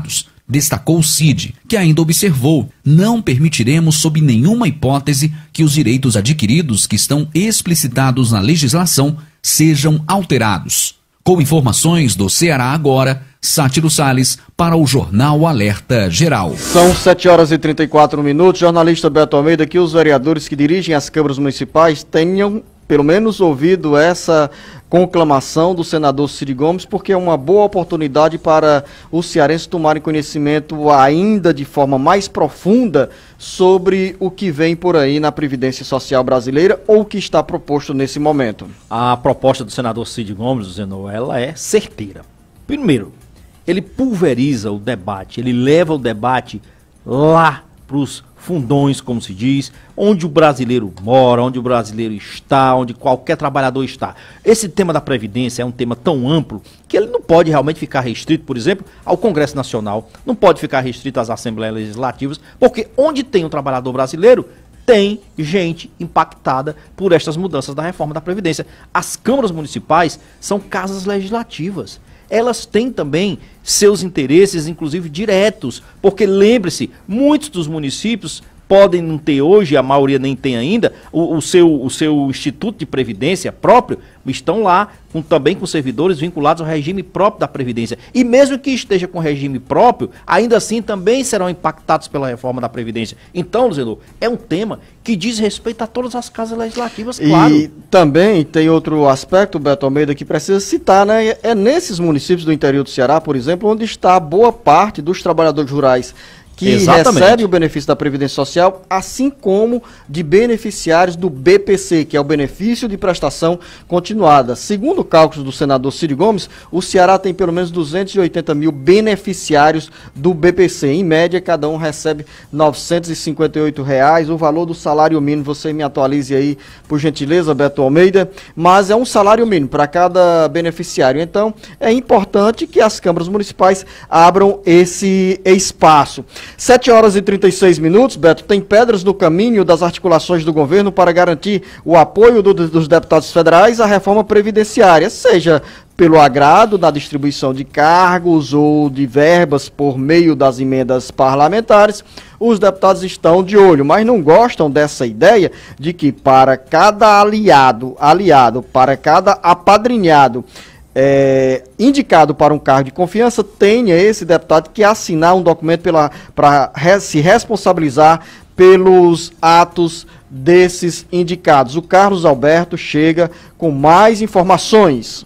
Destacou o Cid, que ainda observou: não permitiremos sob nenhuma hipótese que os direitos adquiridos que estão explicitados na legislação sejam alterados. Com informações do Ceará Agora, Sátiro Salles para o Jornal Alerta Geral. São sete horas e trinta e quatro minutos. Jornalista Beto Almeida, que os vereadores que dirigem as câmaras municipais tenham pelo menos ouvido essa conclamação do senador Cid Gomes, porque é uma boa oportunidade para os cearenses tomarem conhecimento ainda de forma mais profunda sobre o que vem por aí na Previdência Social brasileira ou o que está proposto nesse momento. A proposta do senador Cid Gomes, Zenon, ela é certeira. Primeiro, ele pulveriza o debate, ele leva o debate lá para os fundões, como se diz, onde o brasileiro mora, onde o brasileiro está, onde qualquer trabalhador está. Esse tema da Previdência é um tema tão amplo que ele não pode realmente ficar restrito, por exemplo, ao Congresso Nacional, não pode ficar restrito às Assembleias Legislativas, porque onde tem um trabalhador brasileiro, tem gente impactada por estas mudanças da reforma da Previdência. As câmaras municipais são casas legislativas. Elas têm também seus interesses, inclusive diretos, porque lembre-se, muitos dos municípios podem não ter hoje, a maioria nem tem ainda, o, o, seu, o seu instituto de previdência próprio, estão lá com, também com servidores vinculados ao regime próprio da Previdência. E mesmo que esteja com regime próprio, ainda assim também serão impactados pela reforma da Previdência. Então, Luziano, é um tema que diz respeito a todas as casas legislativas, claro. E também tem outro aspecto, Beto Almeida, que precisa citar, né? É nesses municípios do interior do Ceará, por exemplo, onde está boa parte dos trabalhadores rurais que Exatamente. recebe o benefício da Previdência Social, assim como de beneficiários do B P C, que é o benefício de prestação continuada. Segundo cálculos do senador Cid Gomes, o Ceará tem pelo menos duzentos e oitenta mil beneficiários do B P C. Em média, cada um recebe novecentos e cinquenta e oito reais, o valor do salário mínimo. Você me atualize aí, por gentileza, Beto Almeida. Mas é um salário mínimo para cada beneficiário. Então, é importante que as câmaras municipais abram esse espaço. sete horas e trinta e seis minutos, Beto, tem pedras no caminho das articulações do governo para garantir o apoio do, dos deputados federais à reforma previdenciária, seja pelo agrado da distribuição de cargos ou de verbas por meio das emendas parlamentares. Os deputados estão de olho, mas não gostam dessa ideia de que para cada aliado, aliado, para cada apadrinhado, É, indicado para um cargo de confiança, tenha esse deputado que assinar um documento para re, se responsabilizar pelos atos desses indicados. O Carlos Alberto chega com mais informações.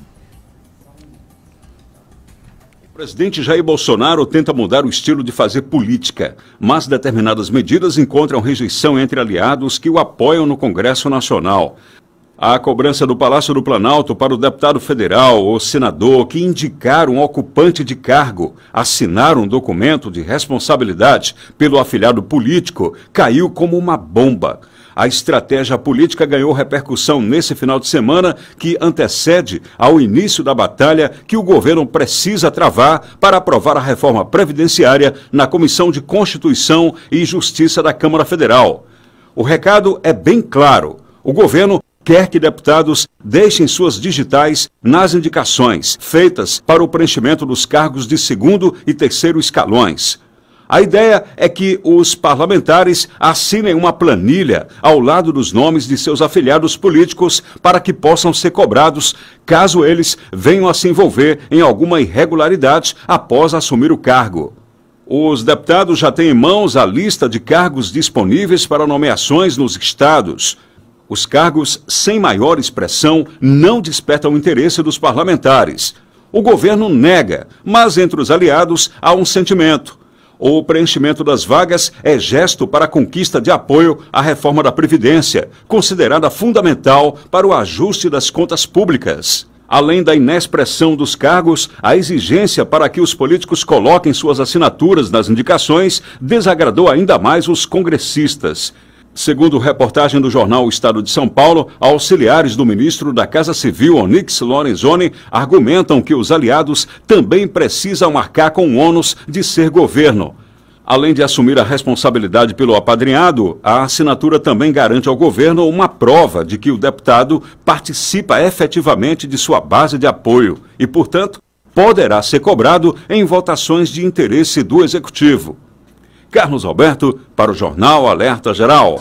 O presidente Jair Bolsonaro tenta mudar o estilo de fazer política, mas determinadas medidas encontram rejeição entre aliados que o apoiam no Congresso Nacional. A cobrança do Palácio do Planalto para o deputado federal ou senador que indicar um ocupante de cargo, assinar um documento de responsabilidade pelo afiliado político, caiu como uma bomba. A estratégia política ganhou repercussão nesse final de semana que antecede ao início da batalha que o governo precisa travar para aprovar a reforma previdenciária na Comissão de Constituição e Justiça da Câmara Federal. O recado é bem claro. O governo quer que deputados deixem suas digitais nas indicações feitas para o preenchimento dos cargos de segundo e terceiro escalões. A ideia é que os parlamentares assinem uma planilha ao lado dos nomes de seus afiliados políticos para que possam ser cobrados caso eles venham a se envolver em alguma irregularidade após assumir o cargo. Os deputados já têm em mãos a lista de cargos disponíveis para nomeações nos estados. Os cargos sem maior expressão não despertam o interesse dos parlamentares. O governo nega, mas entre os aliados há um sentimento. O preenchimento das vagas é gesto para a conquista de apoio à reforma da Previdência, considerada fundamental para o ajuste das contas públicas. Além da inexpressão dos cargos, a exigência para que os políticos coloquem suas assinaturas nas indicações desagradou ainda mais os congressistas. Segundo reportagem do jornal O Estado de São Paulo, auxiliares do ministro da Casa Civil, Onyx Lorenzoni, argumentam que os aliados também precisam arcar com o ônus de ser governo. Além de assumir a responsabilidade pelo apadrinhado, a assinatura também garante ao governo uma prova de que o deputado participa efetivamente de sua base de apoio e, portanto, poderá ser cobrado em votações de interesse do Executivo. Carlos Alberto, para o Jornal Alerta Geral.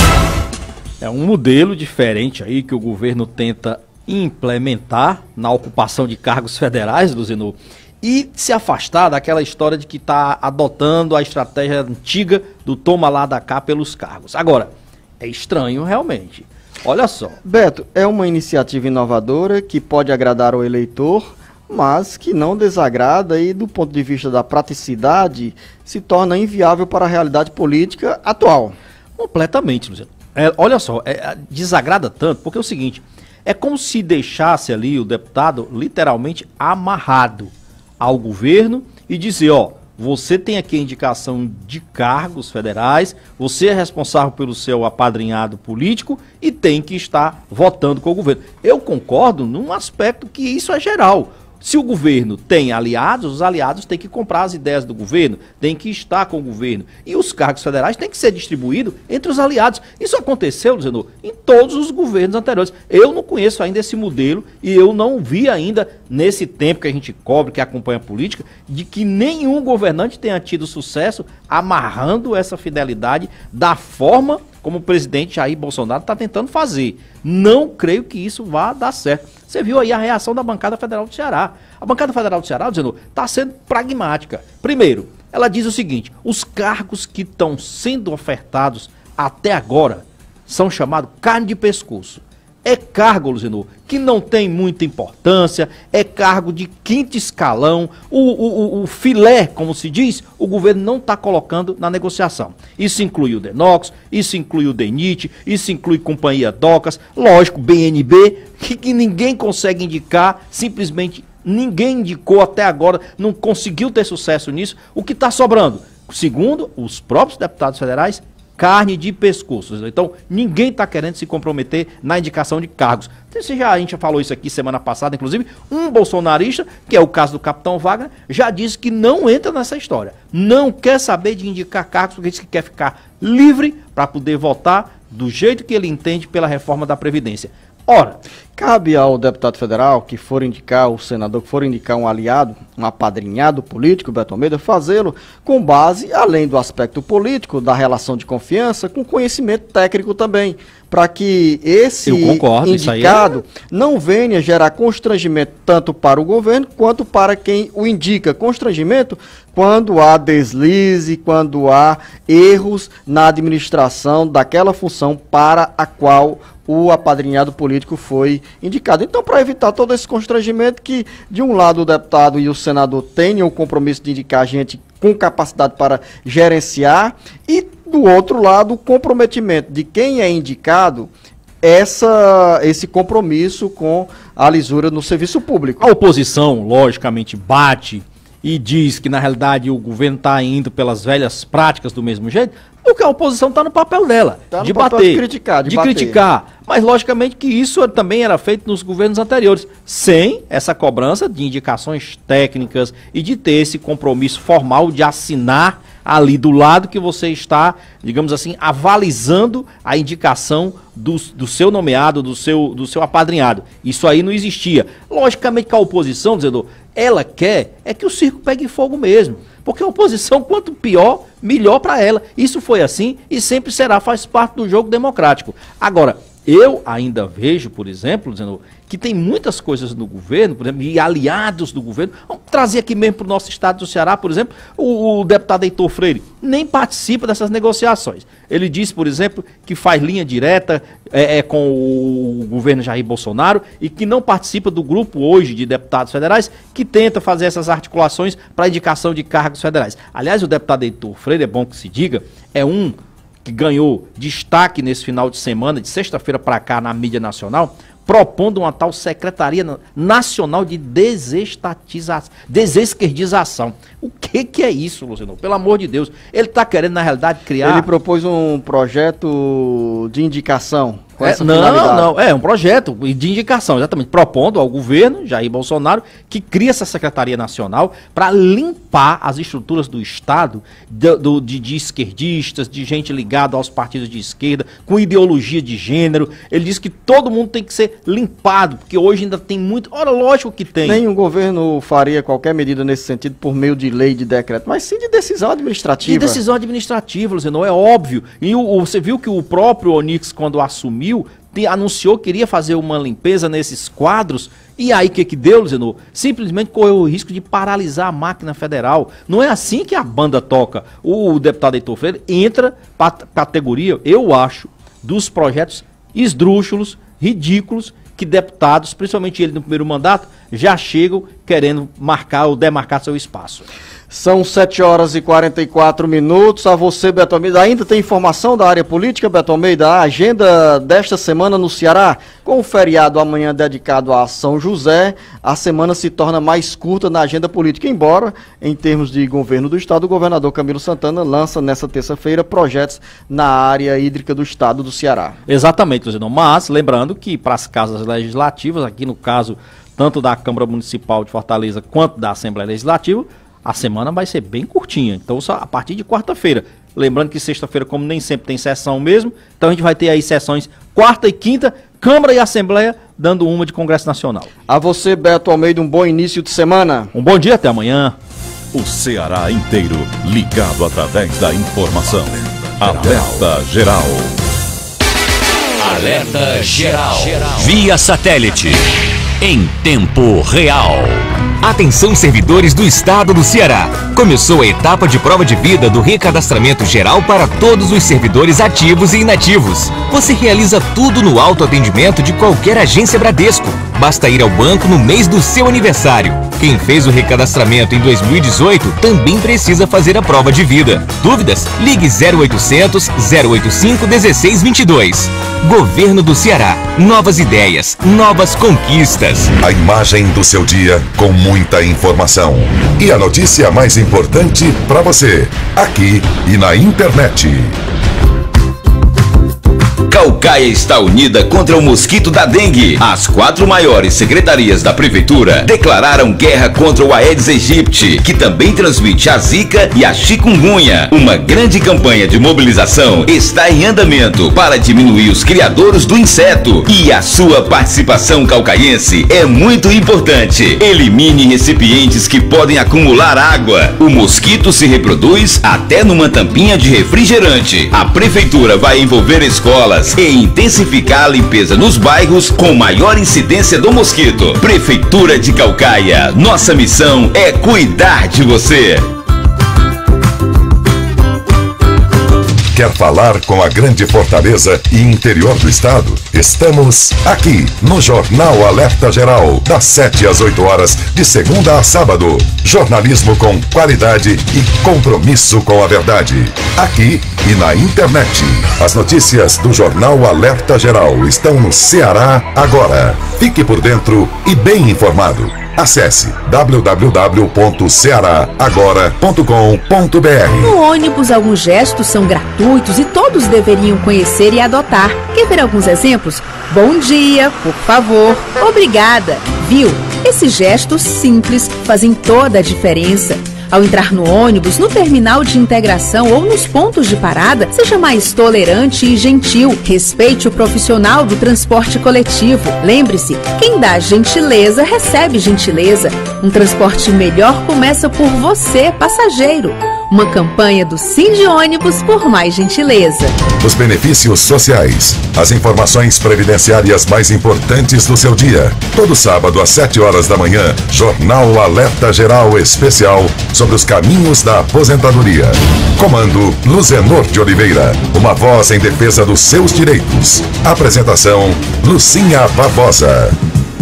É um modelo diferente aí que o governo tenta implementar na ocupação de cargos federais, Luzinou, e se afastar daquela história de que está adotando a estratégia antiga do toma lá da cá pelos cargos. Agora, é estranho realmente. Olha só. Beto, é uma iniciativa inovadora que pode agradar o eleitor, mas que não desagrada e, do ponto de vista da praticidade, se torna inviável para a realidade política atual. Completamente, Luciano. É, olha só, é, desagrada tanto, porque é o seguinte, é como se deixasse ali o deputado literalmente amarrado ao governo e dizer, ó, você tem aqui a indicação de cargos federais, você é responsável pelo seu apadrinhado político e tem que estar votando com o governo. Eu concordo num aspecto que isso é geral. Se o governo tem aliados, os aliados têm que comprar as ideias do governo, têm que estar com o governo. E os cargos federais têm que ser distribuídos entre os aliados. Isso aconteceu, Luzinou, em todos os governos anteriores. Eu não conheço ainda esse modelo e eu não vi ainda, nesse tempo que a gente cobre, que acompanha a política, de que nenhum governante tenha tido sucesso amarrando essa fidelidade da forma como o presidente Jair Bolsonaro está tentando fazer. Não creio que isso vá dar certo. Você viu aí a reação da bancada federal do Ceará. A bancada federal do Ceará, dizendo, está sendo pragmática. Primeiro, ela diz o seguinte, os cargos que estão sendo ofertados até agora são chamados carne de pescoço. É cargo, Luzinou, que não tem muita importância, é cargo de quinto escalão, o, o, o filé, como se diz, o governo não está colocando na negociação. Isso inclui o Denox, isso inclui o DENIT, isso inclui Companhia Docas, lógico, B N B, que, que ninguém consegue indicar, simplesmente ninguém indicou até agora, não conseguiu ter sucesso nisso. O que está sobrando? Segundo os próprios deputados federais, carne de pescoço. Então, ninguém está querendo se comprometer na indicação de cargos. Você já, a gente já falou isso aqui semana passada, inclusive, um bolsonarista, que é o caso do capitão Wagner, já disse que não entra nessa história. Não quer saber de indicar cargos, porque diz que quer ficar livre para poder votar do jeito que ele entende pela reforma da Previdência. Ora, cabe ao deputado federal que for indicar, o senador que for indicar um aliado, um apadrinhado político, Beto Almeida, fazê-lo com base, além do aspecto político, da relação de confiança, com conhecimento técnico também, para que esse concordo, indicado é... não venha gerar constrangimento tanto para o governo quanto para quem o indica. Constrangimento quando há deslize, quando há erros na administração daquela função para a qual o apadrinhado político foi indicado. Então, para evitar todo esse constrangimento, que de um lado o deputado e o senador tenham o compromisso de indicar gente com capacidade para gerenciar e do outro lado o comprometimento de quem é indicado, essa, esse compromisso com a lisura no serviço público. A oposição, logicamente, bate e diz que na realidade o governo está indo pelas velhas práticas do mesmo jeito, porque a oposição está no papel dela, tá de no papel bater, de criticar, de, de bater. criticar. Mas logicamente que isso também era feito nos governos anteriores, sem essa cobrança de indicações técnicas e de ter esse compromisso formal de assinar ali do lado que você está, digamos assim, avalizando a indicação do, do seu nomeado, do seu, do seu apadrinhado. Isso aí não existia. Logicamente que a oposição, dizendo, ela quer é que o circo pegue fogo mesmo. Porque a oposição, quanto pior, melhor para ela. Isso foi assim e sempre será, faz parte do jogo democrático. Agora, eu ainda vejo, por exemplo, dizendo que tem muitas coisas no governo, por exemplo, e aliados do governo. Vamos trazer aqui mesmo para o nosso estado do Ceará, por exemplo, o, o deputado Heitor Freire nem participa dessas negociações. Ele disse, por exemplo, que faz linha direta é, é, com o governo Jair Bolsonaro e que não participa do grupo hoje de deputados federais que tenta fazer essas articulações para indicação de cargos federais. Aliás, o deputado Heitor Freire, é bom que se diga, é um que ganhou destaque nesse final de semana, de sexta-feira para cá, na mídia nacional, propondo uma tal Secretaria Nacional de Desestatização, Desesquerdização. O que que é isso, Luciano? Pelo amor de Deus. Ele está querendo, na realidade, criar... Ele propôs um projeto de indicação com é, essa não, finalidade. Não, é um projeto de indicação, exatamente, propondo ao governo, Jair Bolsonaro, que cria essa Secretaria Nacional para limpar as estruturas do Estado de, do, de, de esquerdistas, de gente ligada aos partidos de esquerda, com ideologia de gênero. Ele diz que todo mundo tem que ser limpado, porque hoje ainda tem muito... Ora, lógico que tem. Nem o governo faria qualquer medida nesse sentido por meio de lei, de decreto, mas sim de decisão administrativa. De decisão administrativa, Luciano, é óbvio. E o, o, você viu que o próprio Onyx, quando assumiu, te, anunciou que queria fazer uma limpeza nesses quadros. E aí o que que deu, Luciano? Simplesmente correu o risco de paralisar a máquina federal. Não é assim que a banda toca. O, o deputado Heitor Freire entra para a categoria, eu acho, dos projetos esdrúxulos, ridículos, que deputados, principalmente ele no primeiro mandato, já chegam querendo marcar ou demarcar seu espaço. São sete horas e quarenta e quatro minutos. A você, Beto Almeida. Ainda tem informação da área política, Beto Almeida? A agenda desta semana no Ceará, com o feriado amanhã dedicado a São José, a semana se torna mais curta na agenda política, embora, em termos de governo do estado, o governador Camilo Santana lança nessa terça-feira projetos na área hídrica do estado do Ceará. Exatamente, Luciano. Mas, lembrando que para as casas legislativas, aqui no caso, tanto da Câmara Municipal de Fortaleza quanto da Assembleia Legislativa, a semana vai ser bem curtinha, então só a partir de quarta-feira. Lembrando que sexta-feira, como nem sempre tem sessão mesmo, então a gente vai ter aí sessões quarta e quinta, Câmara e Assembleia, dando uma de Congresso Nacional. A você, Beto Almeida, um bom início de semana. Um bom dia, até amanhã. O Ceará inteiro ligado através da informação. Alerta Geral. Alerta Geral. Via satélite. Em tempo real. Atenção, servidores do estado do Ceará. Começou a etapa de prova de vida do recadastramento geral para todos os servidores ativos e inativos. Você realiza tudo no autoatendimento de qualquer agência Bradesco. Basta ir ao banco no mês do seu aniversário. Quem fez o recadastramento em dois mil e dezoito também precisa fazer a prova de vida. Dúvidas? Ligue zero oitocentos, zero oitenta e cinco, dezesseis vinte e dois. Governo do Ceará. Novas ideias, novas conquistas. A imagem do seu dia com muita informação. E a notícia mais importante para você, aqui e na internet. Caucaia está unida contra o mosquito da dengue. As quatro maiores secretarias da prefeitura declararam guerra contra o Aedes aegypti, que também transmite a zika e a chikungunya. Uma grande campanha de mobilização está em andamento para diminuir os criadouros do inseto. E a sua participação caucaiense é muito importante. Elimine recipientes que podem acumular água. O mosquito se reproduz até numa tampinha de refrigerante. A prefeitura vai envolver escolas e intensificar a limpeza nos bairros com maior incidência do mosquito. Prefeitura de Caucaia, nossa missão é cuidar de você. Quer falar com a grande Fortaleza e interior do estado? Estamos aqui no Jornal Alerta Geral, das sete às oito horas, de segunda a sábado. Jornalismo com qualidade e compromisso com a verdade. Aqui e na internet. As notícias do Jornal Alerta Geral estão no Ceará agora. Fique por dentro e bem informado. Acesse w w w ponto ceará agora ponto com ponto b r. No ônibus, alguns gestos são gratuitos e todos deveriam conhecer e adotar. Quer ver alguns exemplos? Bom dia, por favor, obrigada, viu? Esses gestos simples fazem toda a diferença. Ao entrar no ônibus, no terminal de integração ou nos pontos de parada, seja mais tolerante e gentil. Respeite o profissional do transporte coletivo. Lembre-se, quem dá gentileza recebe gentileza. Um transporte melhor começa por você, passageiro. Uma campanha do Sindi Ônibus por mais gentileza. Os benefícios sociais, as informações previdenciárias mais importantes do seu dia. Todo sábado às sete horas da manhã, Jornal Alerta Geral Especial sobre os caminhos da aposentadoria. Comando Luzenor de Oliveira, uma voz em defesa dos seus direitos. Apresentação Lucinha Barbosa.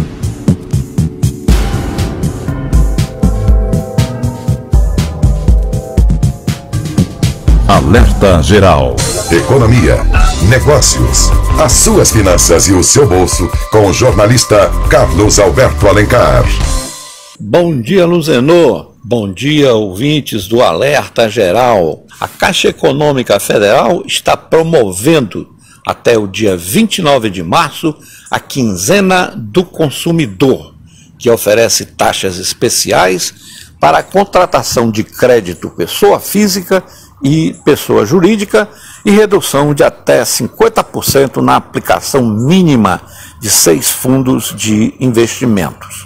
Alerta Geral. Economia, negócios, as suas finanças e o seu bolso com o jornalista Carlos Alberto Alencar. Bom dia, Luzenor. Bom dia, ouvintes do Alerta Geral. A Caixa Econômica Federal está promovendo até o dia vinte e nove de março, a quinzena do consumidor, que oferece taxas especiais para a contratação de crédito pessoa física e pessoa jurídica e redução de até cinquenta por cento na aplicação mínima de seis fundos de investimentos.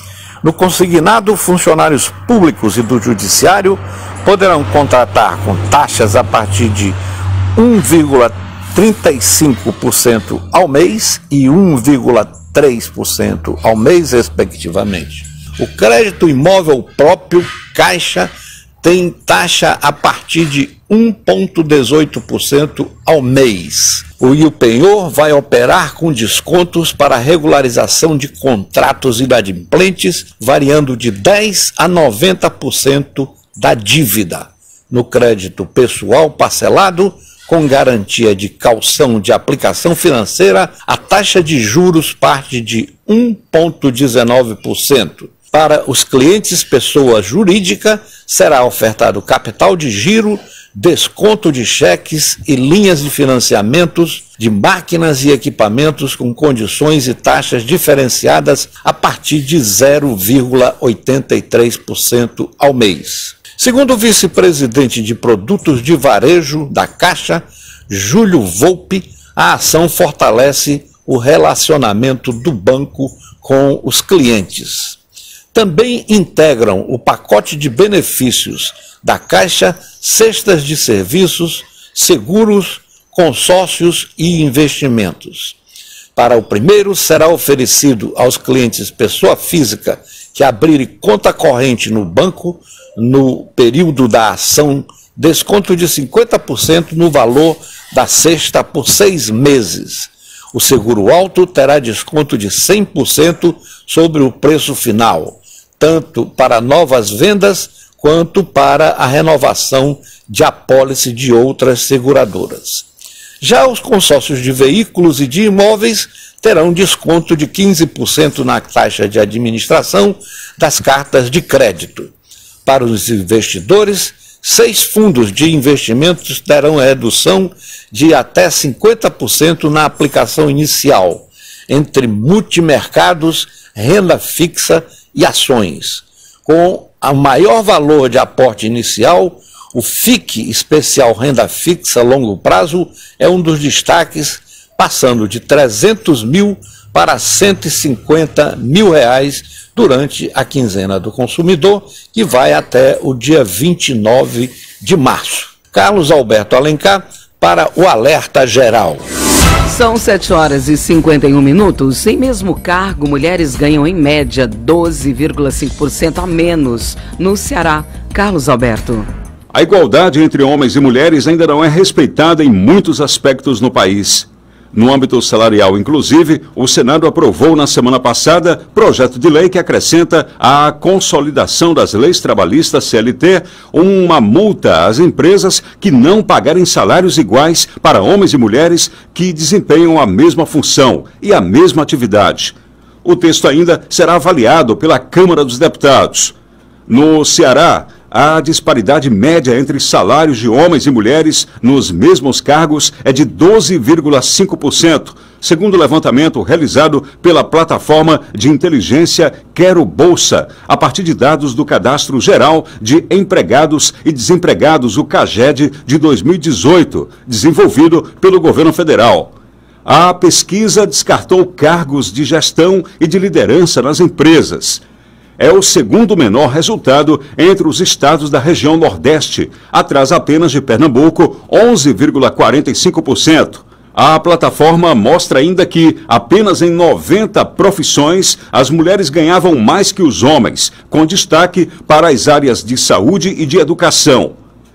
No consignado, funcionários públicos e do judiciário poderão contratar com taxas a partir de um vírgula trinta e cinco por cento ao mês e um vírgula três por cento ao mês, respectivamente. O crédito imóvel próprio, Caixa, tem taxa a partir de um vírgula dezoito por cento ao mês. O I U Penhor vai operar com descontos para regularização de contratos inadimplentes, variando de dez por cento a noventa por cento da dívida. No crédito pessoal parcelado, com garantia de caução de aplicação financeira, a taxa de juros parte de um vírgula dezenove por cento. Para os clientes pessoa jurídica, será ofertado capital de giro, desconto de cheques e linhas de financiamentos de máquinas e equipamentos com condições e taxas diferenciadas a partir de zero vírgula oitenta e três por cento ao mês. Segundo o vice-presidente de produtos de varejo da Caixa, Júlio Volpe, a ação fortalece o relacionamento do banco com os clientes. Também integram o pacote de benefícios da Caixa cestas de serviços, seguros, consórcios e investimentos. Para o primeiro, será oferecido aos clientes pessoa física que abrirem conta corrente no banco no período da ação, desconto de cinquenta por cento no valor da cesta por seis meses. O seguro alto terá desconto de cem por cento sobre o preço final, tanto para novas vendas quanto para a renovação de apólice de outras seguradoras. Já os consórcios de veículos e de imóveis terão desconto de quinze por cento na taxa de administração das cartas de crédito. Para os investidores, seis fundos de investimentos terão redução de até cinquenta por cento na aplicação inicial, entre multimercados, renda fixa e ações. Com o maior valor de aporte inicial, o F I C Especial Renda Fixa Longo Prazo é um dos destaques, passando de trezentos mil para cento e cinquenta mil reais durante a quinzena do consumidor, que vai até o dia vinte e nove de março. Carlos Alberto Alencar para o Alerta Geral. São sete horas e cinquenta e um minutos. Em mesmo cargo, mulheres ganham em média doze vírgula cinco por cento a menos no Ceará. Carlos Alberto. A igualdade entre homens e mulheres ainda não é respeitada em muitos aspectos no país. No âmbito salarial, inclusive, o Senado aprovou na semana passada projeto de lei que acrescenta à consolidação das leis trabalhistas C L T uma multa às empresas que não pagarem salários iguais para homens e mulheres que desempenham a mesma função e a mesma atividade. O texto ainda será avaliado pela Câmara dos Deputados. No Ceará, a disparidade média entre salários de homens e mulheres nos mesmos cargos é de doze vírgula cinco por cento, segundo o levantamento realizado pela plataforma de inteligência Quero Bolsa, a partir de dados do Cadastro Geral de Empregados e Desempregados, o CAGED, de dois mil e dezoito, desenvolvido pelo governo federal. A pesquisa descartou cargos de gestão e de liderança nas empresas. É o segundo menor resultado entre os estados da região Nordeste, atrás apenas de Pernambuco, onze vírgula quarenta e cinco por cento. A plataforma mostra ainda que apenas em noventa profissões as mulheres ganhavam mais que os homens, com destaque para as áreas de saúde e de educação.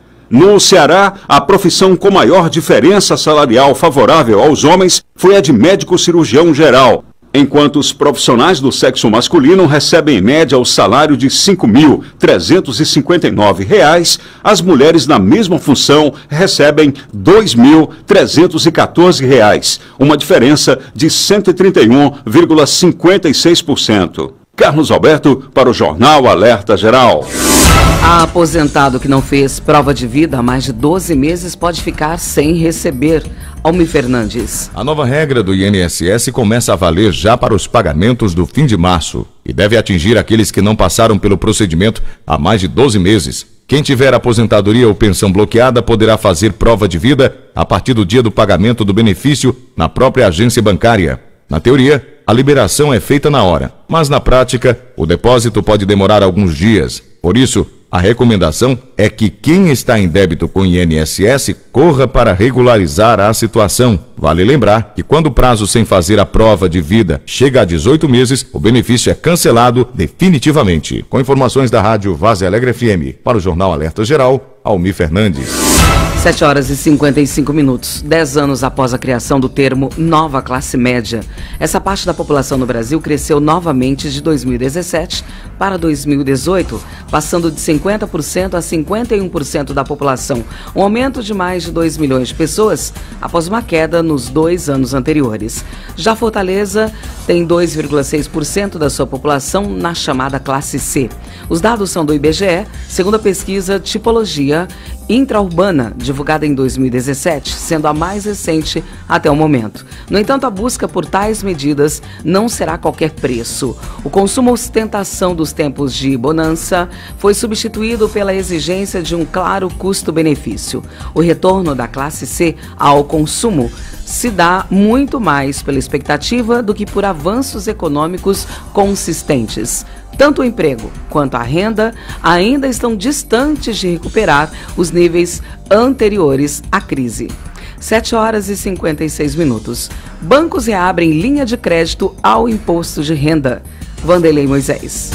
No Ceará, a profissão com maior diferença salarial favorável aos homens foi a de médico cirurgião geral, enquanto os profissionais do sexo masculino recebem em média o salário de cinco mil trezentos e cinquenta e nove reais, as mulheres na mesma função recebem dois mil trezentos e quatorze reais, uma diferença de cento e trinta e um vírgula cinquenta e seis por cento. Carlos Alberto para o Jornal Alerta Geral. A aposentado que não fez prova de vida há mais de doze meses pode ficar sem receber. Almir Fernandes. A nova regra do I N S S começa a valer já para os pagamentos do fim de março e deve atingir aqueles que não passaram pelo procedimento há mais de doze meses. Quem tiver aposentadoria ou pensão bloqueada poderá fazer prova de vida a partir do dia do pagamento do benefício na própria agência bancária. Na teoria, a liberação é feita na hora, mas na prática, o depósito pode demorar alguns dias. Por isso, a recomendação é que quem está em débito com o I N S S corra para regularizar a situação. Vale lembrar que quando o prazo sem fazer a prova de vida chega a dezoito meses, o benefício é cancelado definitivamente. Com informações da rádio Vaz Alegre F M, para o Jornal Alerta Geral, Almir Fernandes. sete horas e cinquenta e cinco minutos, dez anos após a criação do termo nova classe média. Essa parte da população no Brasil cresceu novamente de dois mil e dezessete para dois mil e dezoito, passando de cinquenta por cento a cinquenta e um por cento da população, um aumento de mais de dois milhões de pessoas após uma queda nos dois anos anteriores. Já Fortaleza tem dois vírgula seis por cento da sua população na chamada classe C. Os dados são do I B G E, segundo a pesquisa Tipologia Intraurbana, divulgada em dois mil e dezessete, sendo a mais recente até o momento. No entanto, a busca por tais medidas não será a qualquer preço. O consumo ostentação dos tempos de bonança foi substituído pela exigência de um claro custo-benefício. O retorno da classe C ao consumo se dá muito mais pela expectativa do que por avanços econômicos consistentes. Tanto o emprego quanto a renda ainda estão distantes de recuperar os níveis anteriores à crise. sete horas e cinquenta e seis minutos. Bancos reabrem linha de crédito ao imposto de renda. Vanderlei Moisés.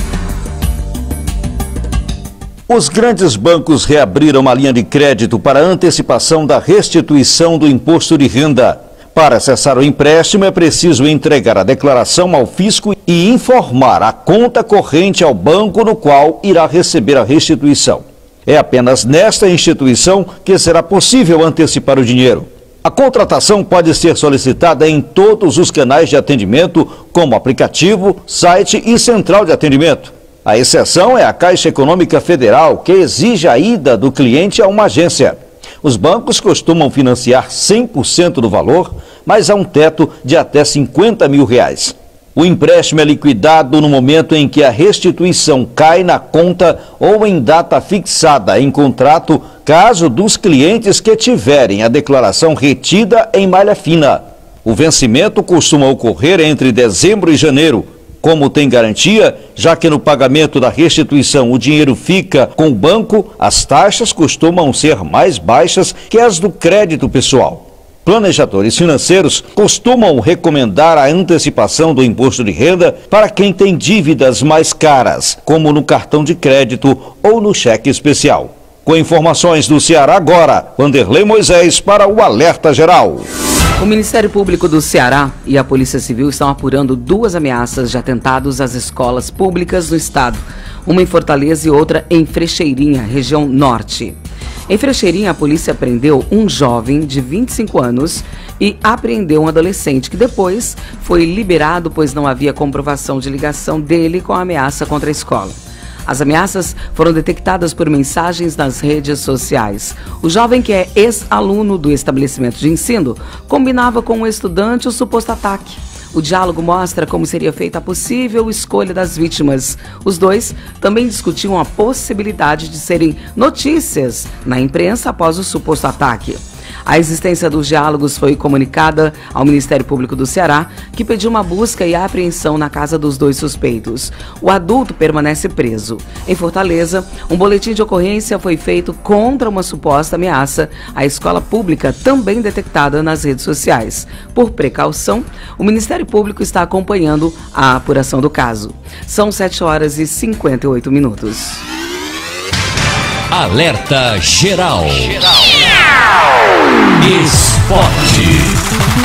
Os grandes bancos reabriram a linha de crédito para antecipação da restituição do imposto de renda. Para acessar o empréstimo é preciso entregar a declaração ao fisco e informar a conta corrente ao banco no qual irá receber a restituição. É apenas nesta instituição que será possível antecipar o dinheiro. A contratação pode ser solicitada em todos os canais de atendimento, como aplicativo, site e central de atendimento. A exceção é a Caixa Econômica Federal, que exige a ida do cliente a uma agência. Os bancos costumam financiar cem por cento do valor, mas há um teto de até cinquenta mil reais. O empréstimo é liquidado no momento em que a restituição cai na conta ou em data fixada em contrato, caso dos clientes que tiverem a declaração retida em malha fina. O vencimento costuma ocorrer entre dezembro e janeiro. Como tem garantia, já que no pagamento da restituição o dinheiro fica com o banco, as taxas costumam ser mais baixas que as do crédito pessoal. Planejadores financeiros costumam recomendar a antecipação do imposto de renda para quem tem dívidas mais caras, como no cartão de crédito ou no cheque especial. Com informações do Ceará agora, Vanderlei Moisés para o Alerta Geral. O Ministério Público do Ceará e a Polícia Civil estão apurando duas ameaças de atentados às escolas públicas do estado, uma em Fortaleza e outra em Frecheirinha, região norte. Em Frecheirinha, a polícia prendeu um jovem de vinte e cinco anos e apreendeu um adolescente que depois foi liberado, pois não havia comprovação de ligação dele com a ameaça contra a escola. As ameaças foram detectadas por mensagens nas redes sociais. O jovem, que é ex-aluno do estabelecimento de ensino, combinava com um estudante o suposto ataque. O diálogo mostra como seria feita a possível escolha das vítimas. Os dois também discutiam a possibilidade de serem notícias na imprensa após o suposto ataque. A existência dos diálogos foi comunicada ao Ministério Público do Ceará, que pediu uma busca e apreensão na casa dos dois suspeitos. O adulto permanece preso. Em Fortaleza, um boletim de ocorrência foi feito contra uma suposta ameaça à escola pública, também detectada nas redes sociais. Por precaução, o Ministério Público está acompanhando a apuração do caso. São sete horas e cinquenta e oito minutos. Alerta Geral. Esporte.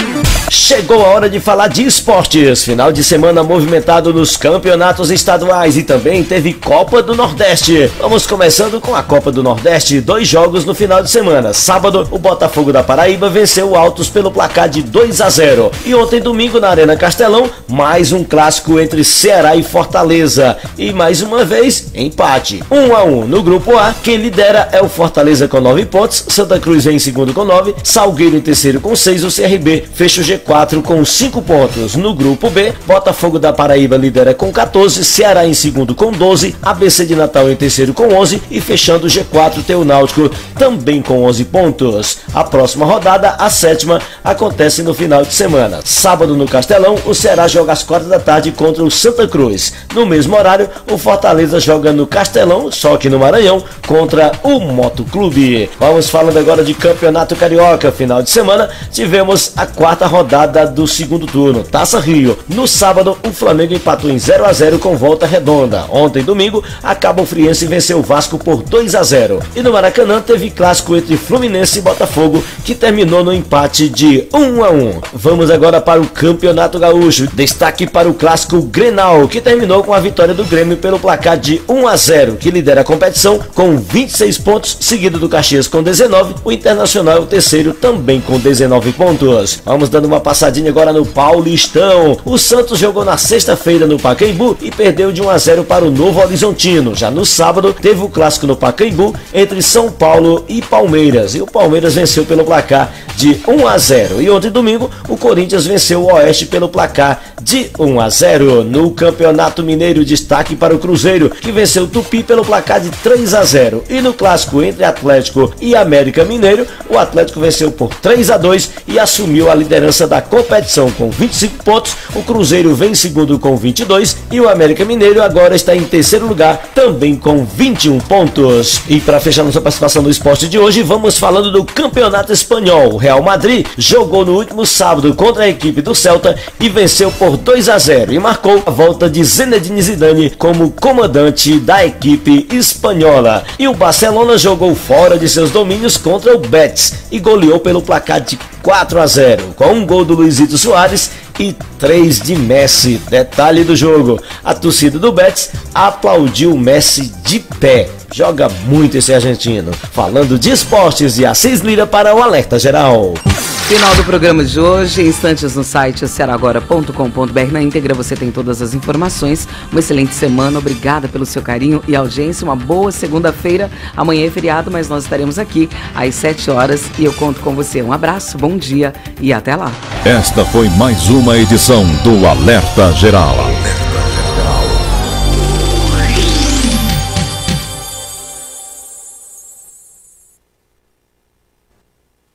Chegou a hora de falar de esportes. Final de semana movimentado nos campeonatos estaduais e também teve Copa do Nordeste. Vamos começando com a Copa do Nordeste. Dois jogos no final de semana. Sábado, o Botafogo da Paraíba venceu o Altos pelo placar de dois a zero. E ontem, domingo, na Arena Castelão, mais um clássico entre Ceará e Fortaleza. E mais uma vez, empate. um a um no grupo A. Quem lidera é o Fortaleza com nove pontos. Santa Cruz vem em segundo com nove. Salgueiro em terceiro com seis. O C R B fecha o G quatro com cinco pontos. No grupo B, Botafogo da Paraíba lidera com quatorze, Ceará em segundo com doze, A B C de Natal em terceiro com onze e fechando o G quatro tem o Náutico também com onze pontos. A próxima rodada, a sétima, acontece no final de semana. Sábado no Castelão, o Ceará joga às quatro da tarde contra o Santa Cruz. No mesmo horário, o Fortaleza joga no Castelão, só que no Maranhão, contra o Motoclube. Vamos falando agora de Campeonato Carioca. Final de semana, tivemos a quarta rodada do segundo turno, Taça Rio. No sábado, o Flamengo empatou em zero a zero com Volta Redonda. Ontem, domingo, a Cabo Friense venceu o Vasco por dois a zero. E no Maracanã teve clássico entre Fluminense e Botafogo, que terminou no empate de um a um. Vamos agora para o Campeonato Gaúcho. Destaque para o clássico Grenal, que terminou com a vitória do Grêmio pelo placar de um a zero, que lidera a competição com vinte e seis pontos, seguido do Caxias com dezenove. O Internacional é o terceiro, também com dezenove pontos. Vamos dando uma passadinha agora no Paulistão. O Santos jogou na sexta-feira no Pacaembu e perdeu de um a zero para o Novo Horizontino. Já no sábado, teve o clássico no Pacaembu entre São Paulo e Palmeiras. E o Palmeiras venceu pelo placar de um a zero. E ontem, domingo, o Corinthians venceu o Oeste pelo placar de um a zero. No Campeonato Mineiro, destaque para o Cruzeiro, que venceu o Tupi pelo placar de três a zero. E no clássico entre Atlético e América Mineiro, o Atlético venceu por três a dois e assumiu a liderança da competição com vinte e cinco pontos. O Cruzeiro vem em segundo com vinte e dois e o América Mineiro agora está em terceiro lugar, também com vinte e um pontos. E para fechar nossa participação no esporte de hoje, vamos falando do Campeonato Espanhol. O Real Madrid jogou no último sábado contra a equipe do Celta e venceu por dois a zero e marcou a volta de Zinedine Zidane como comandante da equipe espanhola. E o Barcelona jogou fora de seus domínios contra o Betis e goleou pelo placar de quatro a zero, com um gol do Luizito Soares e três de Messi. Detalhe do jogo: a torcida do Betis aplaudiu o Messi de pé. Joga muito esse argentino. Falando de esportes, e Assis Lira para o Alerta Geral. Final do programa de hoje, instantes no site cearagora ponto com ponto br. Na íntegra você tem todas as informações. Uma excelente semana, obrigada pelo seu carinho e audiência. Uma boa segunda-feira. Amanhã é feriado, mas nós estaremos aqui às sete horas e eu conto com você. Um abraço, bom dia e até lá. Esta foi mais uma edição do Alerta Geral.